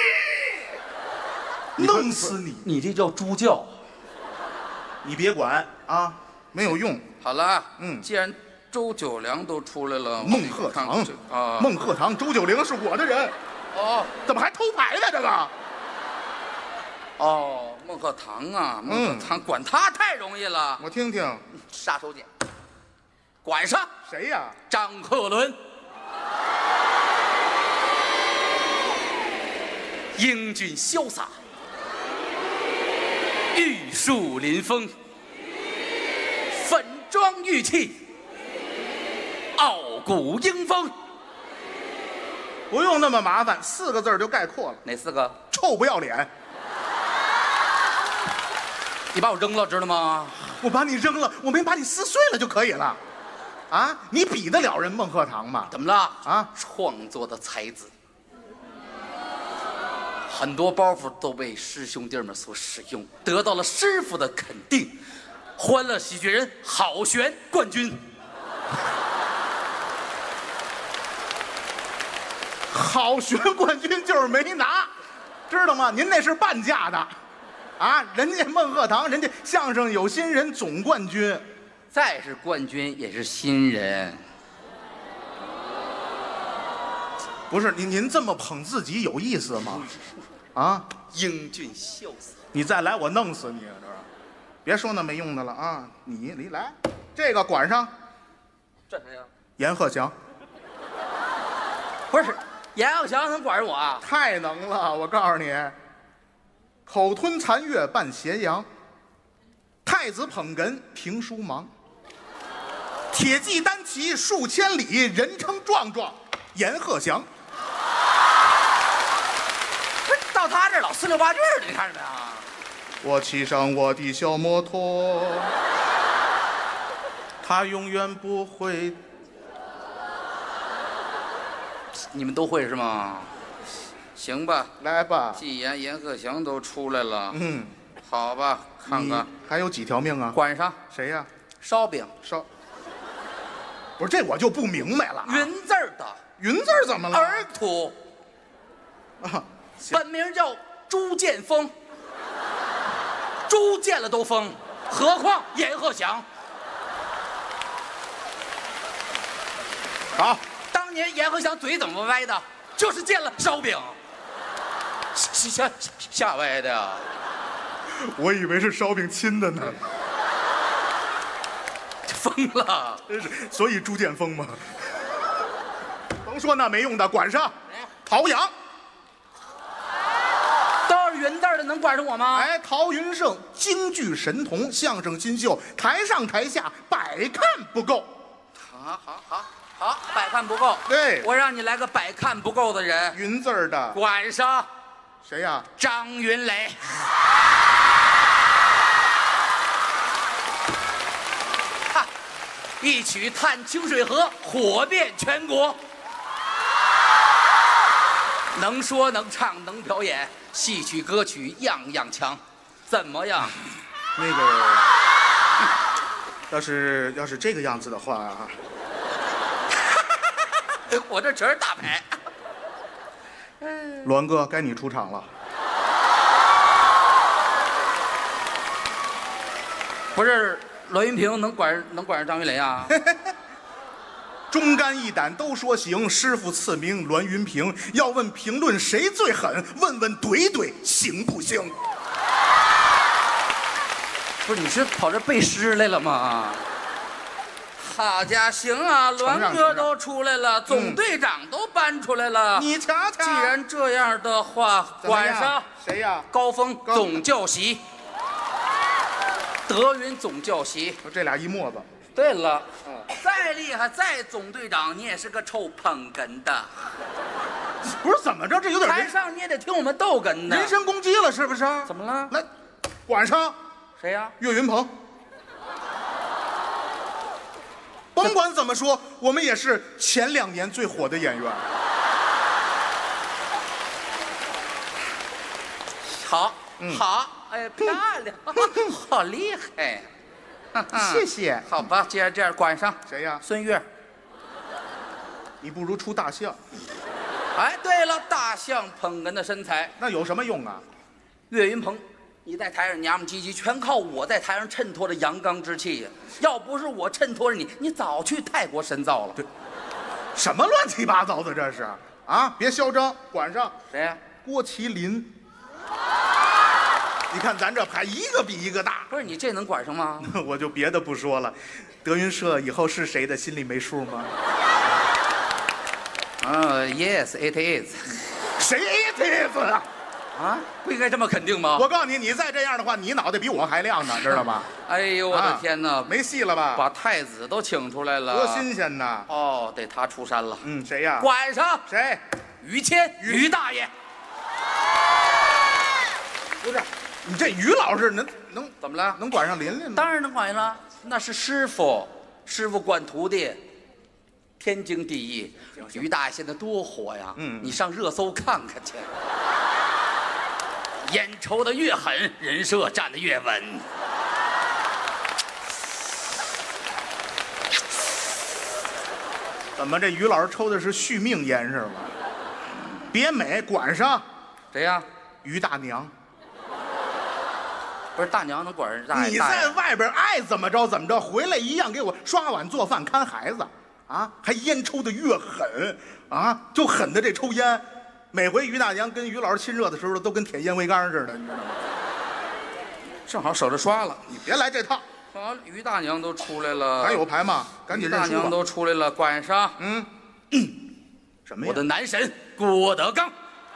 弄死你！ 你这叫猪叫， 你别管啊，没有用。 好了， 嗯， 既然周九良都出来了， 孟鹤堂啊， 孟鹤堂，周九龄是我的人。 哦， 怎么还偷牌呢？这个？ 哦，孟鹤堂啊，孟鹤堂，管他太容易了。 我听听， 杀手锏，管上。 谁呀？ 张鹤伦。英俊潇洒，玉树临风，粉妆玉砌，傲骨英风。 不用那么麻烦，四个字就概括了。 哪四个？ 臭不要脸！ 你把我扔了，知道吗？ 我把你扔了，我没把你撕碎了就可以了。啊，你比得了人孟鹤堂吗？ 怎么了？ 啊， 创作的才子。很多包袱都被师兄弟们所使用，得到了师傅的肯定。欢乐喜剧人好旋冠军， 好旋冠军就是没拿，知道吗？您那是半价的，啊，人家孟鹤堂，人家相声有新人总冠军， 再是冠军也是新人。 不是您您这么捧自己有意思吗？啊， 英俊潇洒。 你再来我弄死你，知道吧？别说那没用的了啊！你你来，这个管上。 这谁呀？ 阎鹤祥。 不是，阎鹤祥能管着我啊？ 太能了！我告诉你，口吞残月半斜阳，太子捧哏评书忙，铁骑单骑数千里，人称壮壮阎鹤祥。 不是，到他这儿老四六八句的，你看着没有？ 我骑上我的小摩托，他永远不会。 你们都会是吗？行吧， 来吧。 既然阎鹤祥都出来了， 嗯， 好吧，看看还有几条命啊？ 管上谁呀？ 烧饼， 烧。不是这我就不明白了、啊。 云字儿的， 云字儿怎么了？ 儿土。 啊， 本名叫朱剑锋，猪见了都疯，何况阎鹤祥。 好。 当年阎鹤祥嘴怎么歪的？就是见了烧饼，吓吓歪的呀！ 我以为是烧饼亲的呢。 疯了！ 真是，所以朱剑锋嘛。甭说那没用的，管上。陶阳。 都是云字的，能管上我吗？ 哎，陶云胜，京剧神童，相声新秀，台上台下百看不够。 好好好。好，百看不够。 对， 我让你来个百看不够的人。 云字儿的， 管上。 谁呀？ 张云雷。哈，一曲《探清水河》火遍全国。能说能唱能表演，戏曲歌曲样样强。怎么样？ 那个，要是要是这个样子的话。 我这全是大牌。 栾哥，该你出场了。 不是栾云平能管能管上张云雷啊？ 忠肝义胆都说行，师傅赐名栾云平。要问评论谁最狠，问问怼怼行不行？ 不是，你是跑这背诗来了吗？好家行啊，栾哥都出来了，总队长都搬出来了。 你瞧瞧， 既然这样的话，管上谁呀？ 高峰总教习，德云总教习， 这俩一沫子。 对了，再厉害再总队长，你也是个臭捧哏的。 不是怎么着？这有点台上你也得听我们逗哏的。 人身攻击了是不是？ 怎么了？ 来，管上谁呀？ 岳云鹏。甭管怎么说，我们也是前两年最火的演员。 好， 嗯、 好，哎，漂亮，好厉害。 谢谢。 好吧，既然这样，管上谁呀？ 孙越。 你不如出大象。 哎，对了，大象捧哏的身材， 那有什么用啊？ 岳云鹏。你在台上娘们唧唧，全靠我在台上衬托着阳刚之气呀！要不是我衬托着你，你早去泰国深造了。 对，什么乱七八糟的这是啊！别嚣张，管上谁呀？ 郭麒麟。你看咱这牌一个比一个大。 不是你这能管上吗？ 我就别的不说了，德云社以后是谁的，心里没数吗？ 啊 ，Yes, it is。 谁 it is 啊？ 啊，不应该这么肯定吗？ 我告诉你，你再这样的话，你脑袋比我还亮呢，知道吗？ 哎呦，我的天哪， 啊、没戏了吧？ 把太子都请出来了， 多新鲜呐！ 哦，得他出山了。 嗯，谁呀？ 管上谁？ 于谦，于大爷。 不是，你这于老师能能怎么了？ 能管上琳琳吗？ 当然能管上了，那是师傅，师傅管徒弟。天经地义，于大爷现在多火呀！嗯，你上热搜看看去。烟抽的越狠，人设站得越稳。 怎么这于老师抽的是续命烟是吗？别美，管上。 谁呀？ 于大娘。 不是大娘能管人大爷？ 你在外边爱怎么着怎么着，回来一样给我刷碗做饭看孩子。 啊，还烟抽的越狠啊，就狠的这抽烟，每回于大娘跟于老师亲热的时候，都跟舔烟灰缸似的，你知道吗？ 正好手着刷了。 你别来这套。 啊，于大娘都出来了， 还有牌吗？赶紧认输吧。 于大娘都出来了，关上。 嗯，什么呀？ 我的男神郭德纲。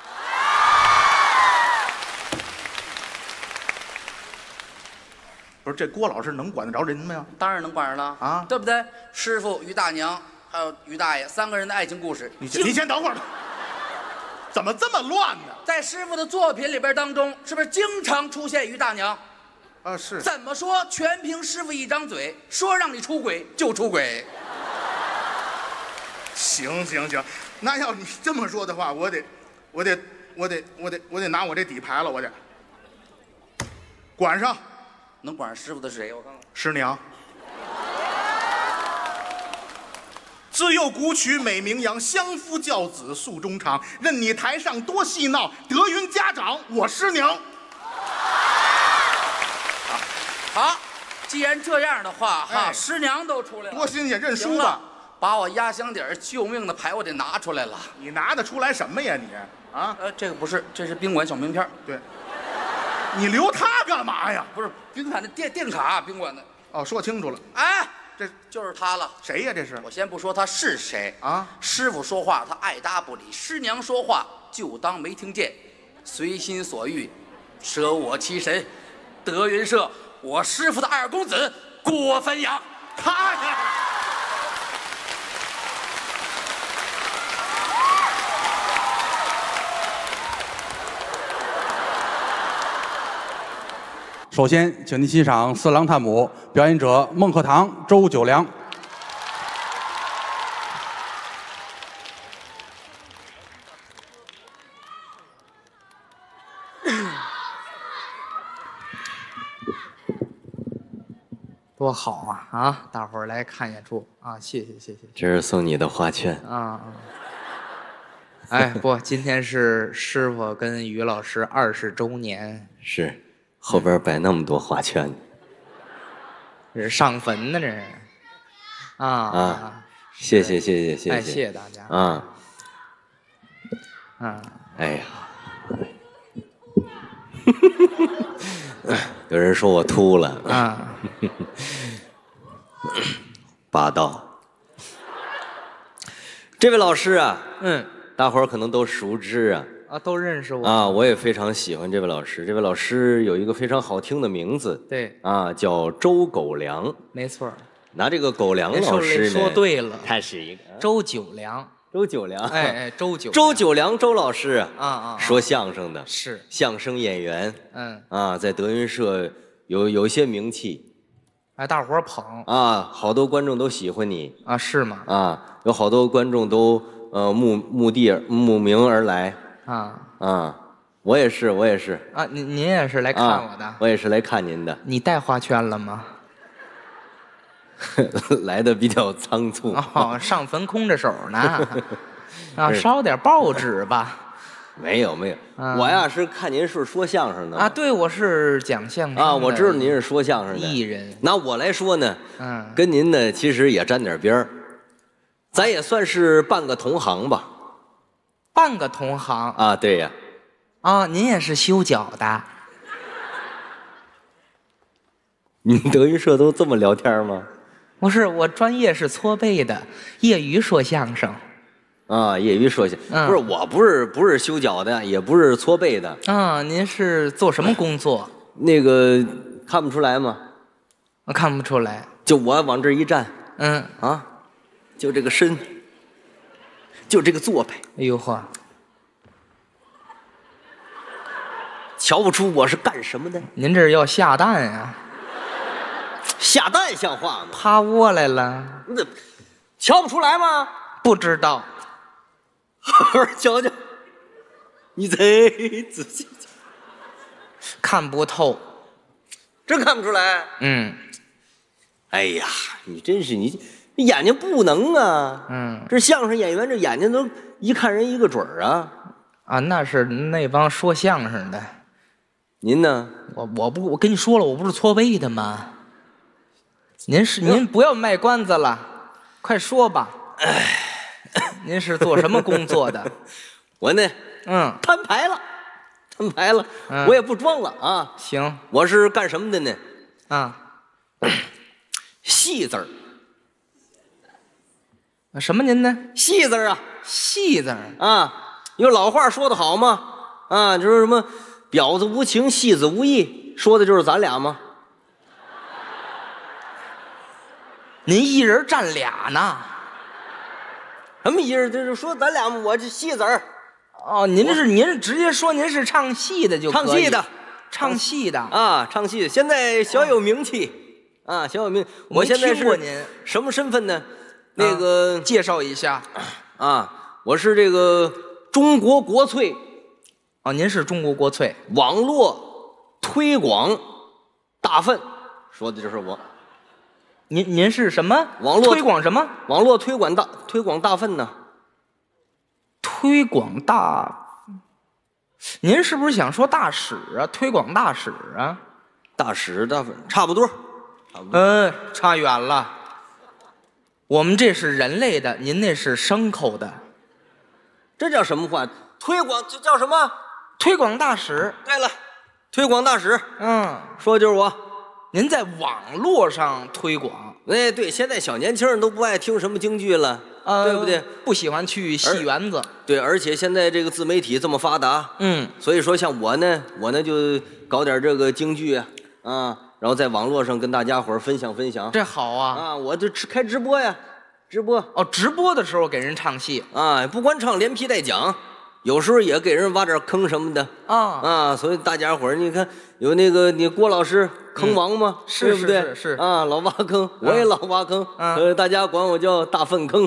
不是这郭老师能管得着人吗呀？ 当然能管上了啊， 对不对？师傅于大娘还有于大爷三个人的爱情故事， 你先你先等会儿吧。怎么这么乱呢？ 在师傅的作品里边当中，是不是经常出现于大娘？ 啊，是。 怎么说？全凭师傅一张嘴，说让你出轨就出轨。 行行行，那要你这么说的话，我得，我得，我得，我得，我得拿我这底牌了，我得管上。 能管上师傅的是谁？我看看。 师娘。自幼古曲美名扬，相夫教子诉衷肠。任你台上多戏闹，德云家长我师娘。 好，既然这样的话，哈， 哎师娘都出来了， 多新鲜，认输吧。 把我压箱底儿救命的牌我得拿出来了。 你拿得出来什么呀你？啊？ 呃，这个不是，这是宾馆小名片。 对。你留它干嘛呀？ 不是宾馆的电电卡，宾馆的。 哦，说清楚了。 哎， 这就是他了。 谁呀？这是？ 我先不说他是谁啊。 师傅说话他爱搭不理，师娘说话就当没听见，随心所欲，舍我其谁？德云社我师傅的二公子郭汾阳， 他呀。 首先，请您欣赏《四郎探母》，表演者孟鹤堂、周九良。 多好啊！啊，大伙儿来看演出啊！谢谢谢谢。 这是送你的花圈啊啊！哎，不，今天是师傅跟于老师二十周年。 是。后边摆那么多花圈， 这是上坟呢，这是啊啊！谢谢谢谢谢谢， 哎，谢谢大家啊！ 啊！ 哎呀，有人说我秃了啊， 霸道。这位老师啊， 嗯， 大伙儿可能都熟知啊。 啊，都认识我啊！我也非常喜欢这位老师。这位老师有一个非常好听的名字， 对啊，叫周狗粮。 没错， 拿这个狗粮老师呢， 说对了， 他是一个周九良。 周九良， 哎哎，周九周九良周老师啊啊， 说相声的， 是相声演员， 嗯啊，在德云社有有一些名气， 哎，大伙儿捧啊，好多观众都喜欢你啊，是吗？ 啊，有好多观众都呃慕慕地慕名而来。 啊啊，我也是，我也是啊，您您也是来看我的、 啊？我也是来看您的。 你带花圈了吗？ 来的比较仓促。 哦，上坟空着手呢。啊，烧点报纸吧。 没有没有， 啊、 我呀是看您是说相声的啊，对，我是讲相声啊，我知道您是说相声的艺人。 拿我来说呢， 嗯， 跟您呢其实也沾点边儿，咱也算是半个同行吧。 半个同行啊，对呀， 啊，您也是修脚的？ 你们德云社都这么聊天吗？ 不是，我专业是搓背的，业余说相声。 啊，业余说相声， 嗯、 不是，我不是不是修脚的，也不是搓背的。 啊，您是做什么工作？ 那个看不出来吗？ 我看不出来。 就我往这一站， 嗯啊，就这个身。就这个做派， 哎呦呵， 瞧不出我是干什么的？ 您这是要下蛋呀？ 下蛋像话吗？ 趴窝来了？ 那瞧不出来吗？ 不知道， 好好瞧瞧，你再仔细瞧， 看不透， 真看不出来。 嗯， 哎呀，你真是你。眼睛不能啊， 嗯， 这相声演员这眼睛都一看人一个准儿啊， 啊，那是那帮说相声的。 您呢？ 我我不我跟你说了，我不是搓背的吗？您是您不要卖关子了，快说吧。 您是做什么工作的？ 我呢， 嗯， 摊牌了，摊牌了， 嗯我也不装了啊。 行我是干什么的呢？ 啊， 戏字儿， 什么您呢？ 戏字儿啊戏字儿啊！有老话说得好吗？啊，就是什么婊子无情，戏子无义，说的就是咱俩吗？ 您一人占俩呢？ 什么一人就是说咱俩吗？我这戏子儿， 哦，您是您是直接说您是唱戏的就可以唱戏的， 唱戏的啊，唱戏的，现在小有名气啊，小有名。我现在没听过是您什么身份呢？那个介绍一下。 啊，我是这个中国国粹哦，您是中国国粹网络推广大粪，说的就是我。 您您是什么？ 网络推广什么？ 网络推广大推广大粪呢？ 推广大，您是不是想说大使啊？推广大使啊？ 大使大粪差不多，差不多。 嗯，差远了。我们这是人类的，您那是牲口的。 这叫什么话？推广这叫什么？ 推广大使。 对了，推广大使， 嗯， 说的就是我。 您在网络上推广。 哎，对，现在小年轻人都不爱听什么京剧了， 呃， 对不对？ 不喜欢去戏园子。 对，而且现在这个自媒体这么发达， 嗯， 所以说像我呢，我呢就搞点这个京剧啊，啊，然后在网络上跟大家伙儿分享分享。 这好啊！ 啊，我就直开直播呀，直播哦，直播的时候给人唱戏啊，不光唱，连皮带讲，有时候也给人挖点坑什么的啊啊，所以大家伙儿你看有那个你郭老师坑王吗？ 嗯、是对不对？ 是是是啊，老挖坑，我也老挖坑， 嗯、 呃，大家管我叫大粪坑。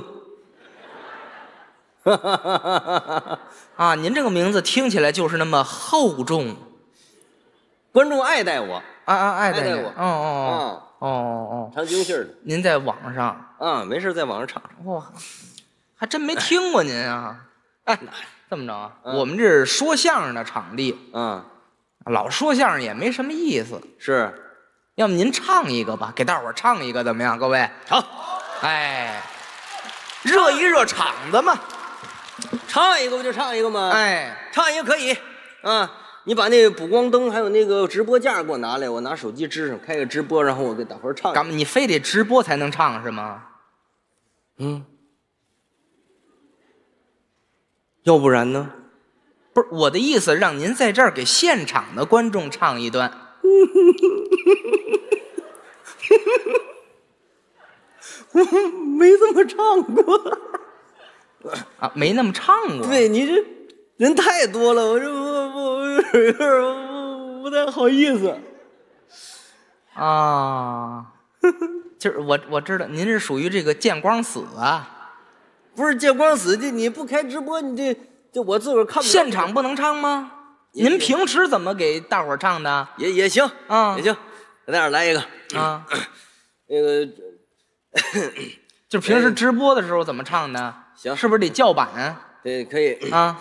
啊，您这个名字听起来就是那么厚重， 观众爱戴我， 啊啊，爱戴爱戴我， 哦哦啊， 哦哦， 唱京戏的。 您在网上啊，没事在网上唱唱。 哇，还真没听过您啊！哎，这么着啊， 嗯、 我们这是说相声的场地， 啊， 老说相声也没什么意思， 是， 要么您唱一个吧，给大伙儿唱一个怎么样？各位， 好， 哎，热一热场子嘛。 唱一个不就唱一个吗？ 哎， 唱一个可以啊！你把那个补光灯还有那个直播架给我拿来，我拿手机支上，开个直播，然后我给大伙儿唱。 干嘛？你非得直播才能唱是吗？ 嗯，要不然呢？ 不是我的意思，让您在这儿给现场的观众唱一段。 我没这么唱过。 啊，没那么唱过。 对你这人太多了，我这我我有点不太好意思啊。就是我我知道您是属于这个见光死啊， 不是见光死，这你不开直播，你这这我自个儿看不了。 现场不能唱吗？您平时怎么给大伙儿唱的？ 也也行啊， 也行，给大伙儿来一个啊， 那个就平时直播的时候怎么唱的？ 行， 是不是得叫板？ 对，可以啊。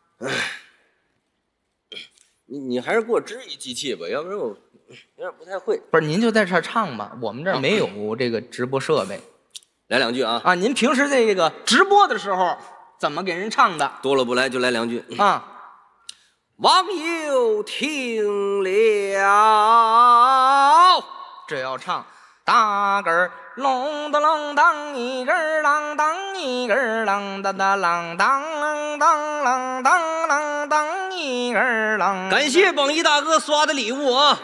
你你还是给我支一机器吧，要不然我有点不太会。 不是，您就在这儿唱吧，我们这儿没有这个直播设备。 来两句啊啊！您平时在这个直播的时候怎么给人唱的？ 多了不来就来两句啊！ 网友听了， 这要唱。大个儿隆的啷当一根儿啷当一根儿啷哒哒啷当啷当啷当啷当一根儿啷。 感谢榜一大哥刷的礼物啊！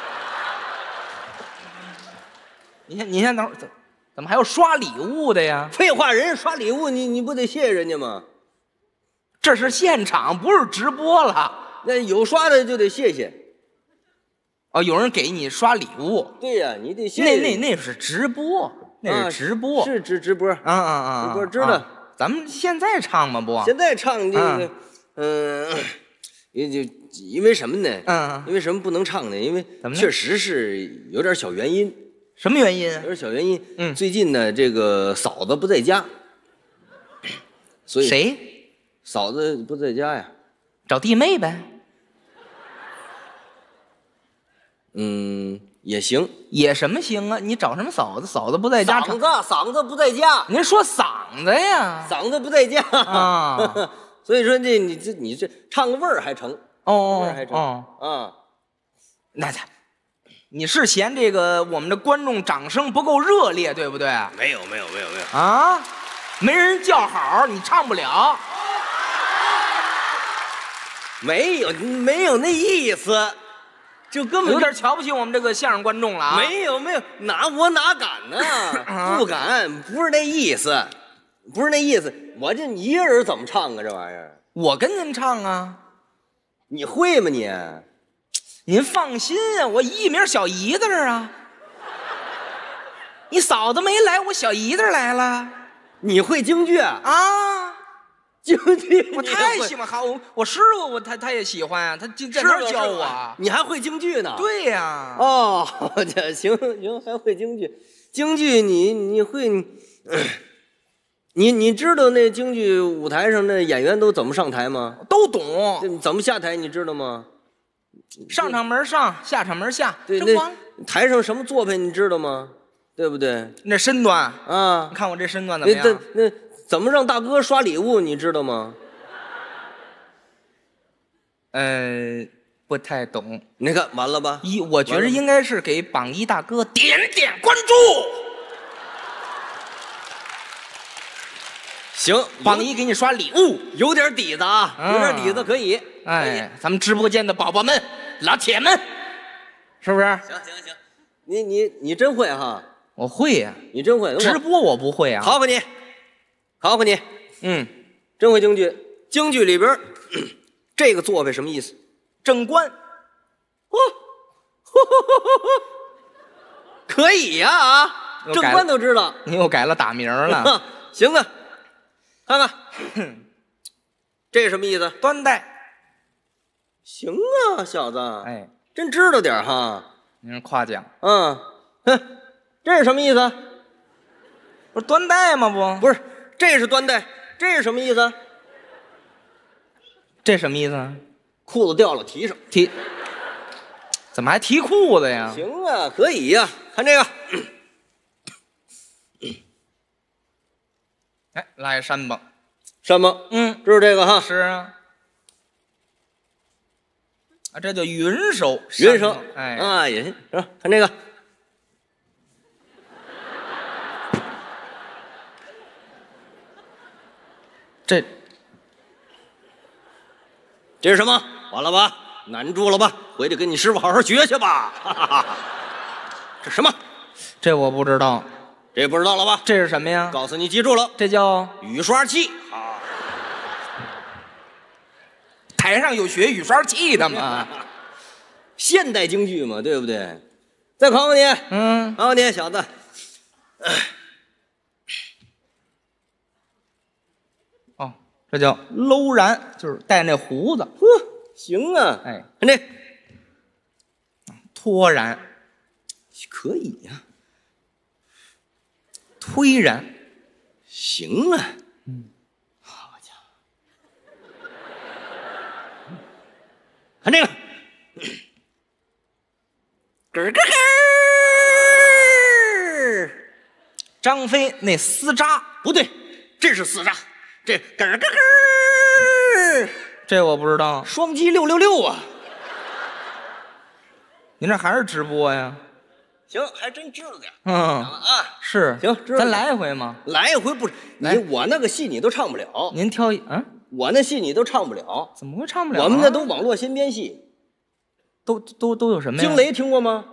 你先，你先等会儿，怎怎么还有刷礼物的呀？ 废话，人家刷礼物，你你不得谢谢人家吗？ 这是现场，不是直播了。 那有刷的就得谢谢。 哦，有人给你刷礼物。 对呀、啊，你得谢谢。 那那那是直播，那是直播， 啊、是直直播。 啊啊啊！ 直播知道、啊。 咱们现在唱吗？不， 现在唱这个，嗯、呃，也就因为什么呢？ 嗯， 因为什么不能唱呢？因为确实是有点小原因。 什么原因？ 有点小原因。 嗯， 最近呢，这个嫂子不在家，所以谁？ 嫂子不在家呀？ 找弟妹呗。 嗯， 也行。 也什么行啊？你找什么嫂子？嫂子不在家唱。 嗓子，嗓子不在家。 您说嗓子呀？ 嗓子不在家啊。 所以说这你这你这唱个味儿还成。 哦， 味儿还成。 哦， 啊， 那咱。你是嫌这个我们的观众掌声不够热烈，对不对？ 没有没有没有没有啊，没人叫好，你唱不了。 没有没有那意思，就根本有点瞧不起我们这个相声观众了啊！ 没有没有，哪我哪敢呢？不敢，不是那意思，不是那意思。我这一个人怎么唱啊？这玩意儿， 我跟您唱啊， 你会吗你？ 您放心啊，我艺名小姨子啊。你嫂子没来，我小姨子来了。 你会京剧啊？ 京剧我太喜欢，好，我我师傅我他他也喜欢啊，他在那儿教我。 你还会京剧呢？ 对呀、啊。 哦，行行，还会京剧。京剧你你会，你你知道那京剧舞台上那演员都怎么上台吗？ 都懂。 怎么下台你知道吗？ 上场门上，下场门下。 对，那台上什么作品你知道吗？对不对？ 那身段啊， 你看我这身段怎么样？ 那那怎么让大哥刷礼物你知道吗？ 呃，不太懂。 你看完了吧？ 一，我觉得应该是给榜一大哥点点关注。 行， 榜一给你刷礼物， 有点底子啊，有点底子可以。 哎，咱们直播间的宝宝们、老铁们，是不是？ 行行行，你你你真会哈？ 我会呀， 你真会。 直播我不会啊。 考考你，考考你。 嗯， 真会京剧。京剧里边这个作品什么意思？ 正官。 哦，可以呀啊！正官都知道。 你又改了打名了。 行啊，看看，这是什么意思？ 端带。 行啊，小子， 哎， 真知道点哈。 您夸奖。 嗯，哼，这是什么意思？ 不是端带吗？不， 不是，这是端带，这是什么意思？ 这什么意思？ 裤子掉了，提上提。怎么还提裤子呀？ 行啊，可以呀、啊。看这个， 哎，拉一山吧。 山吧， 嗯， 就是这个哈。 是啊。啊，这叫云手， 云手， 哎啊也行，是吧？看这个， 这这是什么？完了吧？难住了吧？回去跟你师傅好好学去吧。哈哈哈，这什么？ 这我不知道， 这不知道了吧？ 这是什么呀？ 告诉你，记住了， 这叫雨刷器。啊， 台上有学雨刷器的吗？ 现代京剧嘛，对不对？再考考你， 嗯， 考考你，小子。 哦，这叫搂髯，就是带那胡子。 呵，行啊， 哎， 看这脱髯， 可以呀、啊。 推髯， 行啊。嗯，好家伙，看这个。咯咯咯！ 张飞那丝扎不对，这是丝扎，这咯咯咯！ 这我不知道。 双击六六六啊！ 您这还是直播呀？ 行，还真知道点。 嗯啊， 是行，知道。 咱来一回嘛。 来一回不是你，我那个戏你都唱不了。 您挑一，嗯， 我那戏你都唱不了。 怎么会唱不了、啊？ 我们那都网络新编戏。 都都都有什么呀？ 惊雷听过吗？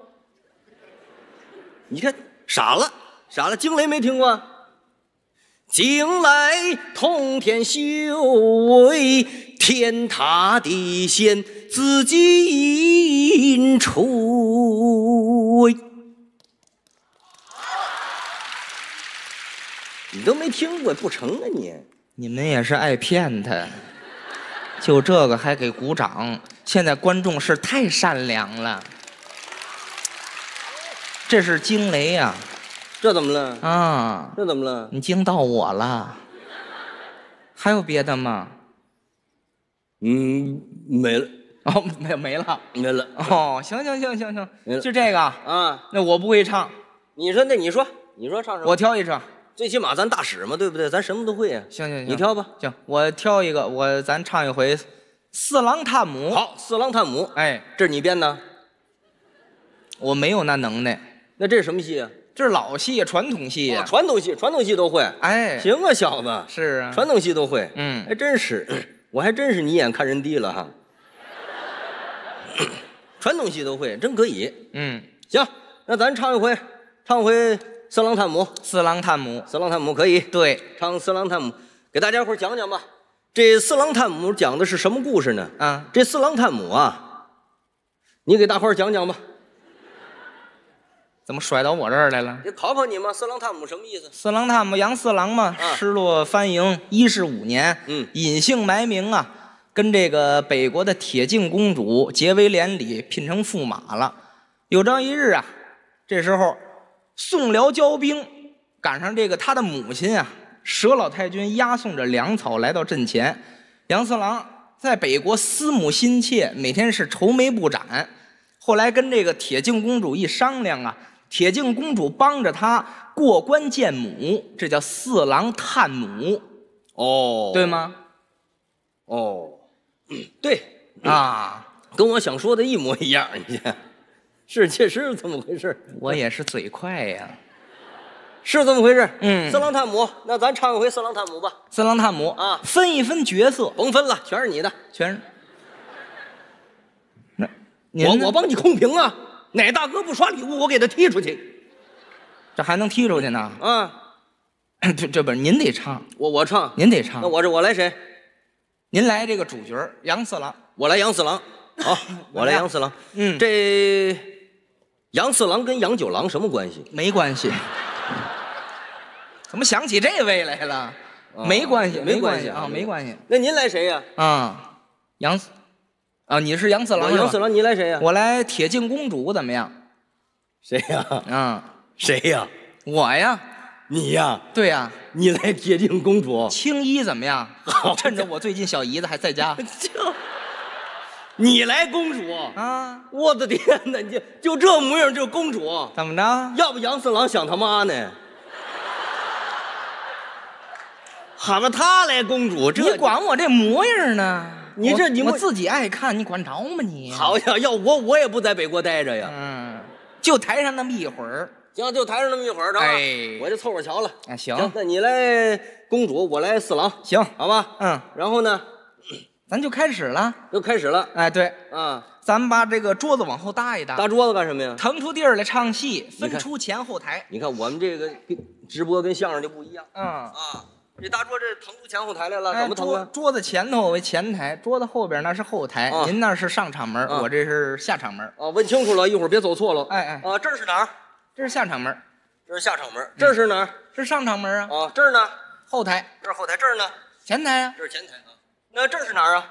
你看傻了，傻了，惊雷没听过。惊雷通天修为，天塌地陷紫金锤。你都没听过，不成啊你？ 你们也是爱骗他，就这个还给鼓掌。现在观众是太善良了。这是惊雷呀、啊， 这怎么了？ 啊， 这怎么了？ 你惊到我了。还有别的吗？ 嗯，没了。 哦，没没了， 没了。 哦，行行行行行， 没了就这个啊。 那我不会唱， 你说那你说你说唱什么？ 我挑一唱。 最起码咱大使嘛，对不对？咱什么都会啊。 行行行， 你挑吧。 行，我挑一个，我咱唱一回《四郎探母》。 好，四郎探母。 哎， 这是你编的？ 我没有那能耐。 那这是什么戏啊？ 这是老戏，传统戏呀、 哦，传统戏，传统戏都会。 哎， 行啊，小子。 是啊， 传统戏都会。 嗯， 还真是，我还真是你眼看人低了哈。传统戏都会，真可以。 嗯， 行，那咱唱一回，唱回四郎探母。 四郎探母， 四郎探母可以。 对， 唱四郎探母，给大家伙讲讲吧。这四郎探母讲的是什么故事呢？ 啊， 这四郎探母啊，你给大伙儿讲讲吧。 怎么甩到我这儿来了？ 也考考你嘛，四郎探母什么意思？ 四郎探母杨四郎嘛， 啊、 失落番营一十五年， 嗯， 隐姓埋名啊，跟这个北国的铁镜公主结为连理，聘成驸马了。有朝一日啊，这时候宋辽交兵，赶上这个他的母亲啊，佘老太君押送着粮草来到阵前。杨四郎在北国思母心切，每天是愁眉不展。后来跟这个铁镜公主一商量啊，铁镜公主帮着他过关见母，这叫四郎探母， 哦， 对吗？ 哦，对啊， 跟我想说的一模一样，你看，是确实是这么回事。 我也是嘴快呀， 是这么回事。 嗯， 四郎探母，那咱唱一回四郎探母吧。 四郎探母啊， 分一分角色， 甭分了，全是你的， 全是。那我我帮你控评啊，哪大哥不刷礼物，我给他踢出去。 这还能踢出去呢？ 啊， 这这不是您得唱， 我我唱， 您得唱。 那我这我来谁？ 您来这个主角杨四郎， 我来杨四郎。好，我来杨四郎。 嗯， 这杨四郎跟杨九郎什么关系？ 没关系。怎么想起这位来了？哦、没关系， 没关系啊，没关系。 那您来谁呀？ 啊，杨四啊，你是杨四郎， 杨四郎，你来谁呀？ 我来铁镜公主怎么样？ 谁呀？ 啊， 谁呀？ 我呀。 你呀？ 对呀， 你来铁镜公主。 青衣怎么样？ 好， 趁着我最近小姨子还在家。 就你来公主啊！ 我的天哪，你就这模样就公主？ 怎么着？ 要不杨四郎想他妈呢？喊了他来公主，这你管我这模样呢？ 你这你我自己爱看，你管着吗你？ 好呀，要我我也不在北国待着呀。 嗯，就台上那么一会儿。 行，就台上那么一会儿，着哎， 我就凑合瞧了。 啊，行， 行，那你来公主，我来四郎， 行， 好吧？ 嗯， 然后呢， 咱就开始了， 就开始了。 哎，对， 啊， 咱们把这个桌子往后搭一搭， 搭桌子干什么呀？ 腾出地儿来唱戏，分出前后台。 你看我们这个直播跟相声就不一样。 嗯啊，这大桌这腾出前后台来了， 哎、 怎么腾啊？ 桌子前头为前台，桌子后边那是后台， 啊、 您那是上场门， 啊、 我这是下场门。 啊，问清楚了，一会儿别走错了。 哎哎， 啊，这是哪儿？ 这是下场门。 这是下场门，这是哪儿？ 是上场门啊！ 啊，这儿呢？ 后台。 这是后台，这儿呢？ 前台啊！ 这是前台啊。那这是哪儿啊？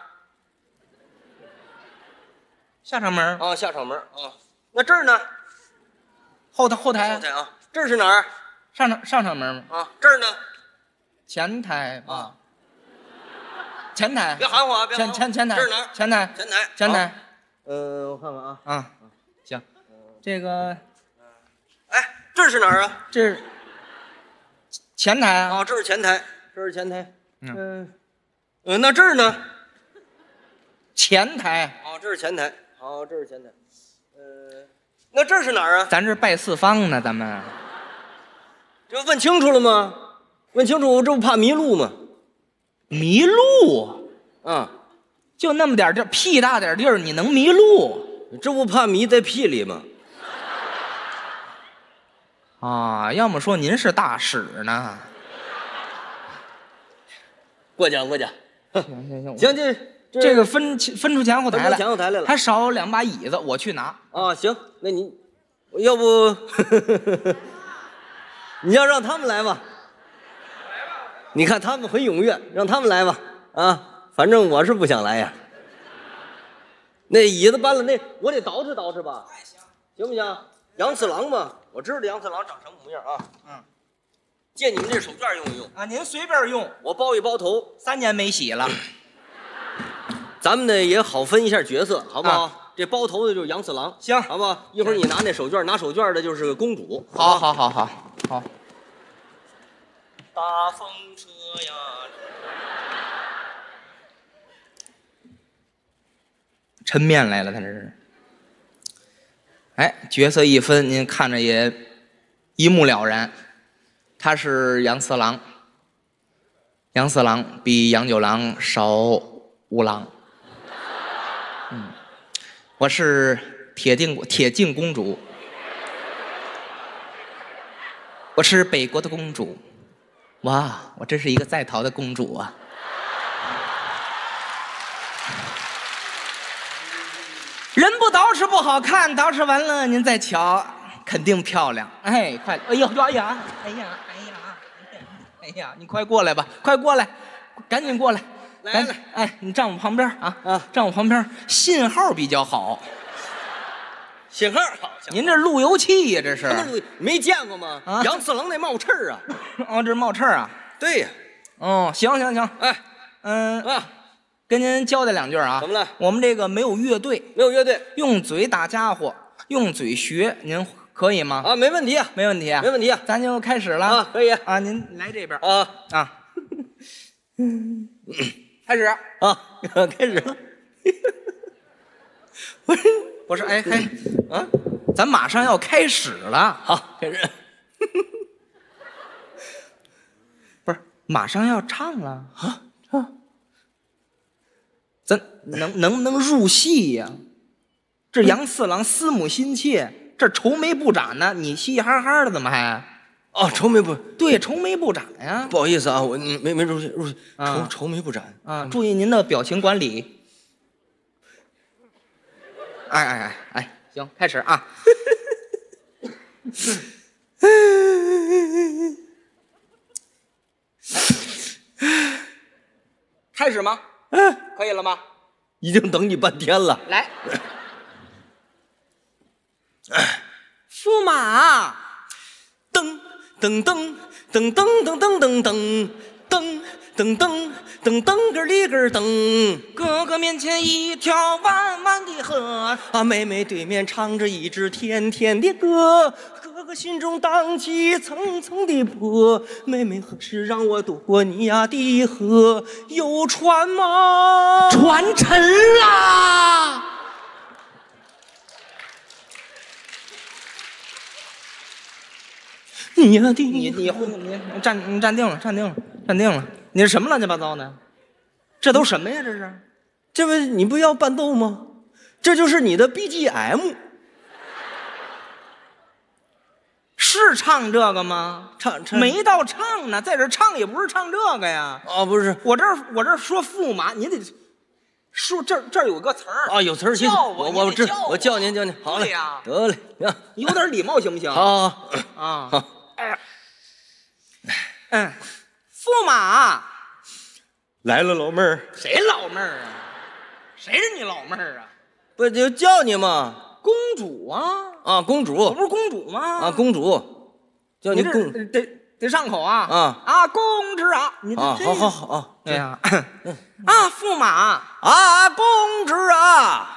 下场门啊，下场门啊。那这儿呢？ 后台后台。 后台啊。这是哪儿？ 上场上场门啊。这儿呢？ 前台啊。前台。 别喊我啊！别前前前台。 这是哪儿？ 前台。 前台。 前台。 呃，我看看啊。 啊，行，这个。 哎，这是哪儿啊？ 这是前台啊！ 啊，这是前台，这是前台。 嗯， 呃，呃，那这儿呢？ 前台。 啊，这是前台。好，这是前台。呃，那这是哪儿啊？ 咱这拜四方呢，咱们。 这问清楚了吗？问清楚，我这不怕迷路吗？ 迷路？ 啊， 就那么点地儿，屁大点地儿，你能迷路？ 这不怕迷在屁里吗？ 啊，要么说您是大使呢。 过奖过奖。 行行行， 行这这这个分分出前后台来， 前后台来了， 还少两把椅子，我去拿。 啊，行，那你要不你要让他们来吧？你看他们很踊跃，让他们来吧。啊，反正我是不想来呀。那椅子搬了，那我得捯饬捯饬吧？行不行？杨四郎嘛，我知道杨四郎长什么模样啊。嗯，借你们这手绢用一用啊，您随便用， 我包一包头。 三年没洗了。 咱们呢也好分一下角色，好不好？ 啊这包头的就是杨四郎， 行好不好？一会儿你拿那手绢，拿手绢的就是公主。 好，好，好，好，好。 大风车呀， 抻面来了，他这是。哎，角色一分，您看着也一目了然。他是杨四郎，杨四郎比杨九郎少五郎。嗯，我是铁定铁镜公主，我是北国的公主。哇，我真是一个在逃的公主啊！人不捯饬不好看，捯饬完了您再瞧，肯定漂亮。哎，快！哎呦呦哎呀！哎呀！哎呀！哎呀！你快过来吧，快过来，赶紧过来！ 来了！ 哎，你站我旁边啊啊！ 站我旁边，信号比较好。 信号好， 您这路由器呀，这是？ 没见过吗？ 啊杨四郎那冒气儿啊！ 哦，这冒气儿啊！ 对呀。 哦，行行行， 哎， 嗯啊， 跟您交代两句啊。 怎么了？ 我们这个没有乐队， 没有乐队， 用嘴打家伙，用嘴学，您可以吗？ 啊，没问题啊， 没问题啊， 没问题啊， 咱就开始了啊，可以啊，您来这边啊啊，开始啊，开始了。 不是，我说，哎嘿，啊，咱马上要开始了， 好，开始。 不是，马上要唱了啊啊！咱能能不能入戏呀？这杨四郎思母心切，这愁眉不展呢，你嘻嘻哈哈的怎么还？ 哦，愁眉不对，愁眉不展呀。 不好意思啊，我没没入戏入戏，愁啊愁眉不展啊，注意您的表情管理。哎哎哎哎，行，开始啊！开始吗？可以了吗？ 已经等你半天了。 来，驸马， 噔噔噔噔噔噔噔噔噔噔噔噔噔噔个里个噔， 哥哥面前一条弯弯的河， 啊，妹妹对面唱着一支甜甜的歌，哥哥心中荡起层层的波，妹妹何时让我渡过你呀的河？有船吗？ 船沉啦！ 你呀的你你你你站你站定了，站定了，站定了！你是什么乱七八糟的？这都什么呀？这是？ 这不你不要伴奏吗？这就是你的 B G M。 是唱这个吗？ 唱唱没到唱呢，在这唱也不是唱这个呀。 啊，不是我这儿我这儿说驸马，你得说这这儿有个词儿啊，有词儿，行， 叫我我我知叫我叫您叫您，好嘞对呀得嘞，行， 你有点礼貌行不行？ 好好啊， 好， 嗯，驸马， 来了，老妹儿， 谁老妹儿啊？谁是你老妹儿啊？ 不就叫你嘛？ 公主啊！ 啊，公主， 我不是公主吗？ 啊，公主，叫你这你公得得上口啊！ 啊啊，公之啊！你这啊， 这好好好啊， 对呀，啊，驸马， 啊，公主啊。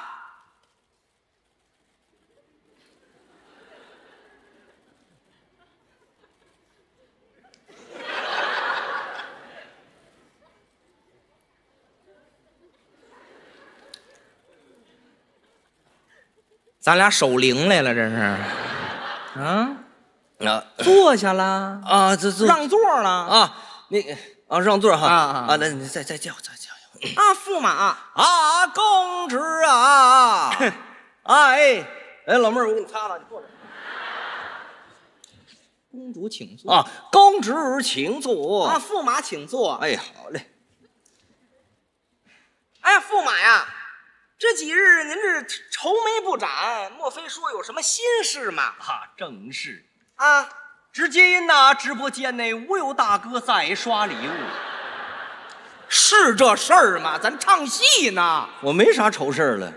咱俩守灵来了，这是啊， 啊坐下了啊，这这让座了啊，那个啊，让座哈啊啊啊，那你再再叫再叫啊，驸马， 啊，公主啊，哎哎，老妹儿，我给你擦擦，你坐着公主请坐啊，公主请坐啊，驸马请坐。 哎，好嘞， 哎呀，驸马呀，这几日您这愁眉不展，莫非说有什么心事吗？ 啊，正是。 啊， 只见那直播间内无有大哥在刷礼物， 是这事儿吗？咱唱戏呢。 我没啥愁事儿了。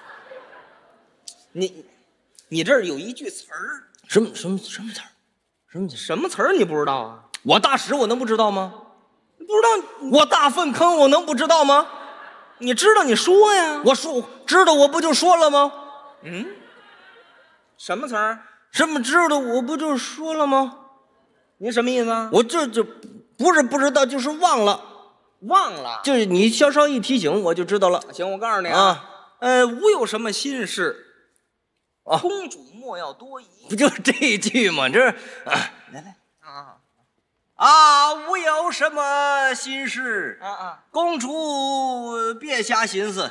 你，你这儿有一句词儿， 什么什么什么词儿？什么词儿？ 什么词儿你不知道啊？ 我大屎我能不知道吗？ 不知道我大粪坑我能不知道吗？ 你知道你说呀。 我说知道，我不就说了吗？ 嗯，什么词儿？ 什么知道，我不就说了吗？ 您什么意思啊？ 我这就不是不知道，就是忘了， 忘了。 就是你稍稍一提醒，我就知道了。 行，我告诉你啊， 啊，呃，吾有什么心事， 啊， 公主莫要多疑。 不就是这一句吗？这是啊，来来啊啊，吾有什么心事， 啊啊！ 公主别瞎心思。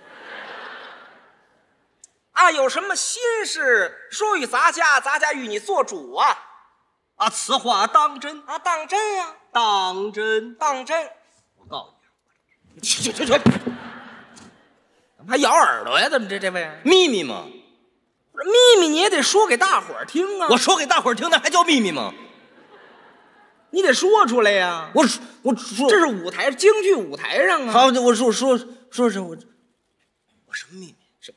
啊，有什么心事说与咱家，咱家与你做主啊！ 啊，此话当真？ 啊，当真呀、啊， 当真， 当真。 我告诉你，去去去去，怎么还咬耳朵呀？怎么这这位秘密吗？ 不是秘密，你也得说给大伙儿听啊！ 我说给大伙儿听，那还叫秘密吗？ 你得说出来呀！ 我说我说， 这是舞台，京剧舞台上啊！ 好，我说说说是我我什么秘密？什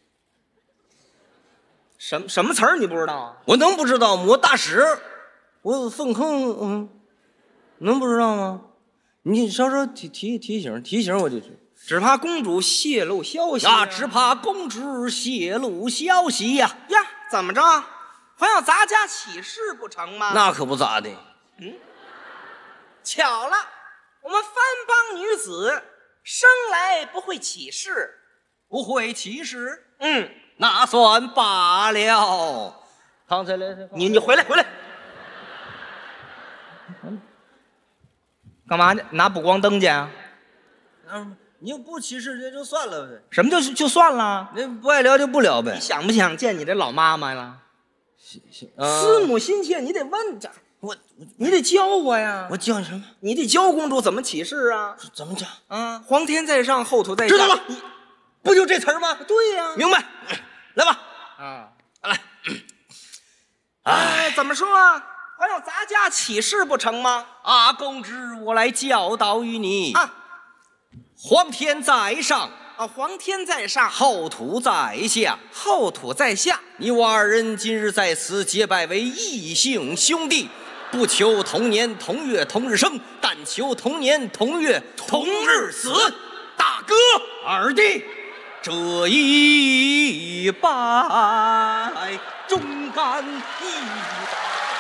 什么什么词儿你不知道啊？ 我能不知道吗？我大使，我粪坑，嗯，能不知道吗？你稍稍提提提醒提醒我就去。 只怕公主泄露消息啊！只怕公主泄露消息呀！ 呀，怎么着？还要咱家起事不成吗？ 那可不咋的。 嗯，巧了，我们番邦女子生来不会起事， 不会起事。 嗯， 那算罢了。刚才来， 你你回来回来，干嘛呢？拿补光灯去啊？ 嗯，你又不起事，这就算了呗。 什么就就算了？ 那不爱聊就不聊呗。 你想不想见你这老妈妈了？ 呃、 思母心切，你得问着我， 你得教我呀。 我教你什么？ 你得教公主怎么起事啊？ 怎么讲啊？皇天在上，后土在下。 知道了，不就这词儿吗？ 对呀、啊， 明白。来吧， 啊， 来。 哎，怎么说啊？还要咱家起事不成吗？ 啊，公知，我来教导于你啊。 皇天在上。 啊，皇天在上， 后土在下， 后土在下。 你我二人今日在此结拜为异姓兄弟，不求同年同月同日生，但求同年同月同日死。大哥，二弟，这一拜忠肝义胆。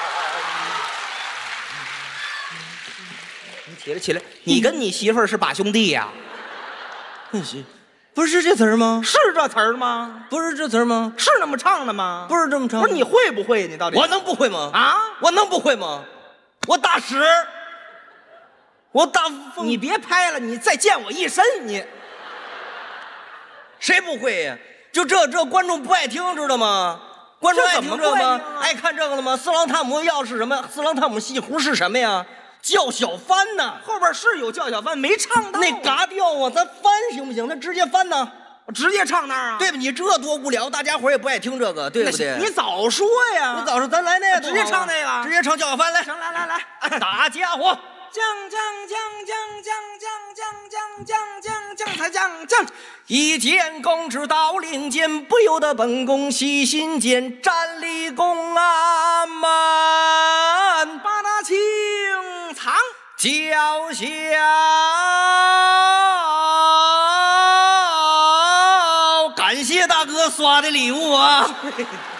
你起来起来，你跟你媳妇儿是把兄弟呀、 啊？是。不是这词儿吗？ 是这词儿吗？ 不是这词儿吗？ 是那么唱的吗？ 不是这么唱。 不是你会不会？你到底我能不会吗？ 啊， 我能不会吗？我大使，我大风， 你别拍了，你再溅我一身，你谁不会呀？就这这观众不爱听，知道吗？观众爱听这个吗？爱看这个了吗？四郎探母要是什么？四郎探母戏胡是什么呀？叫小翻呢， 后边是有叫小翻，没唱到。 那嘎调啊，咱翻行不行？咱直接翻呢， 直接唱那儿啊？ 对吧？你这多无聊，大家伙也不爱听这个，对不对？ 你早说呀！ 你早说，咱来那个， 直接唱那个， 直接唱叫小翻来。 行，来来来， 大家伙， 将将将将将将将将将将才将将。 一见公知到令间，不由得本宫喜心间，站立宫安门， 把那清藏叫嚣，感谢大哥刷的礼物啊！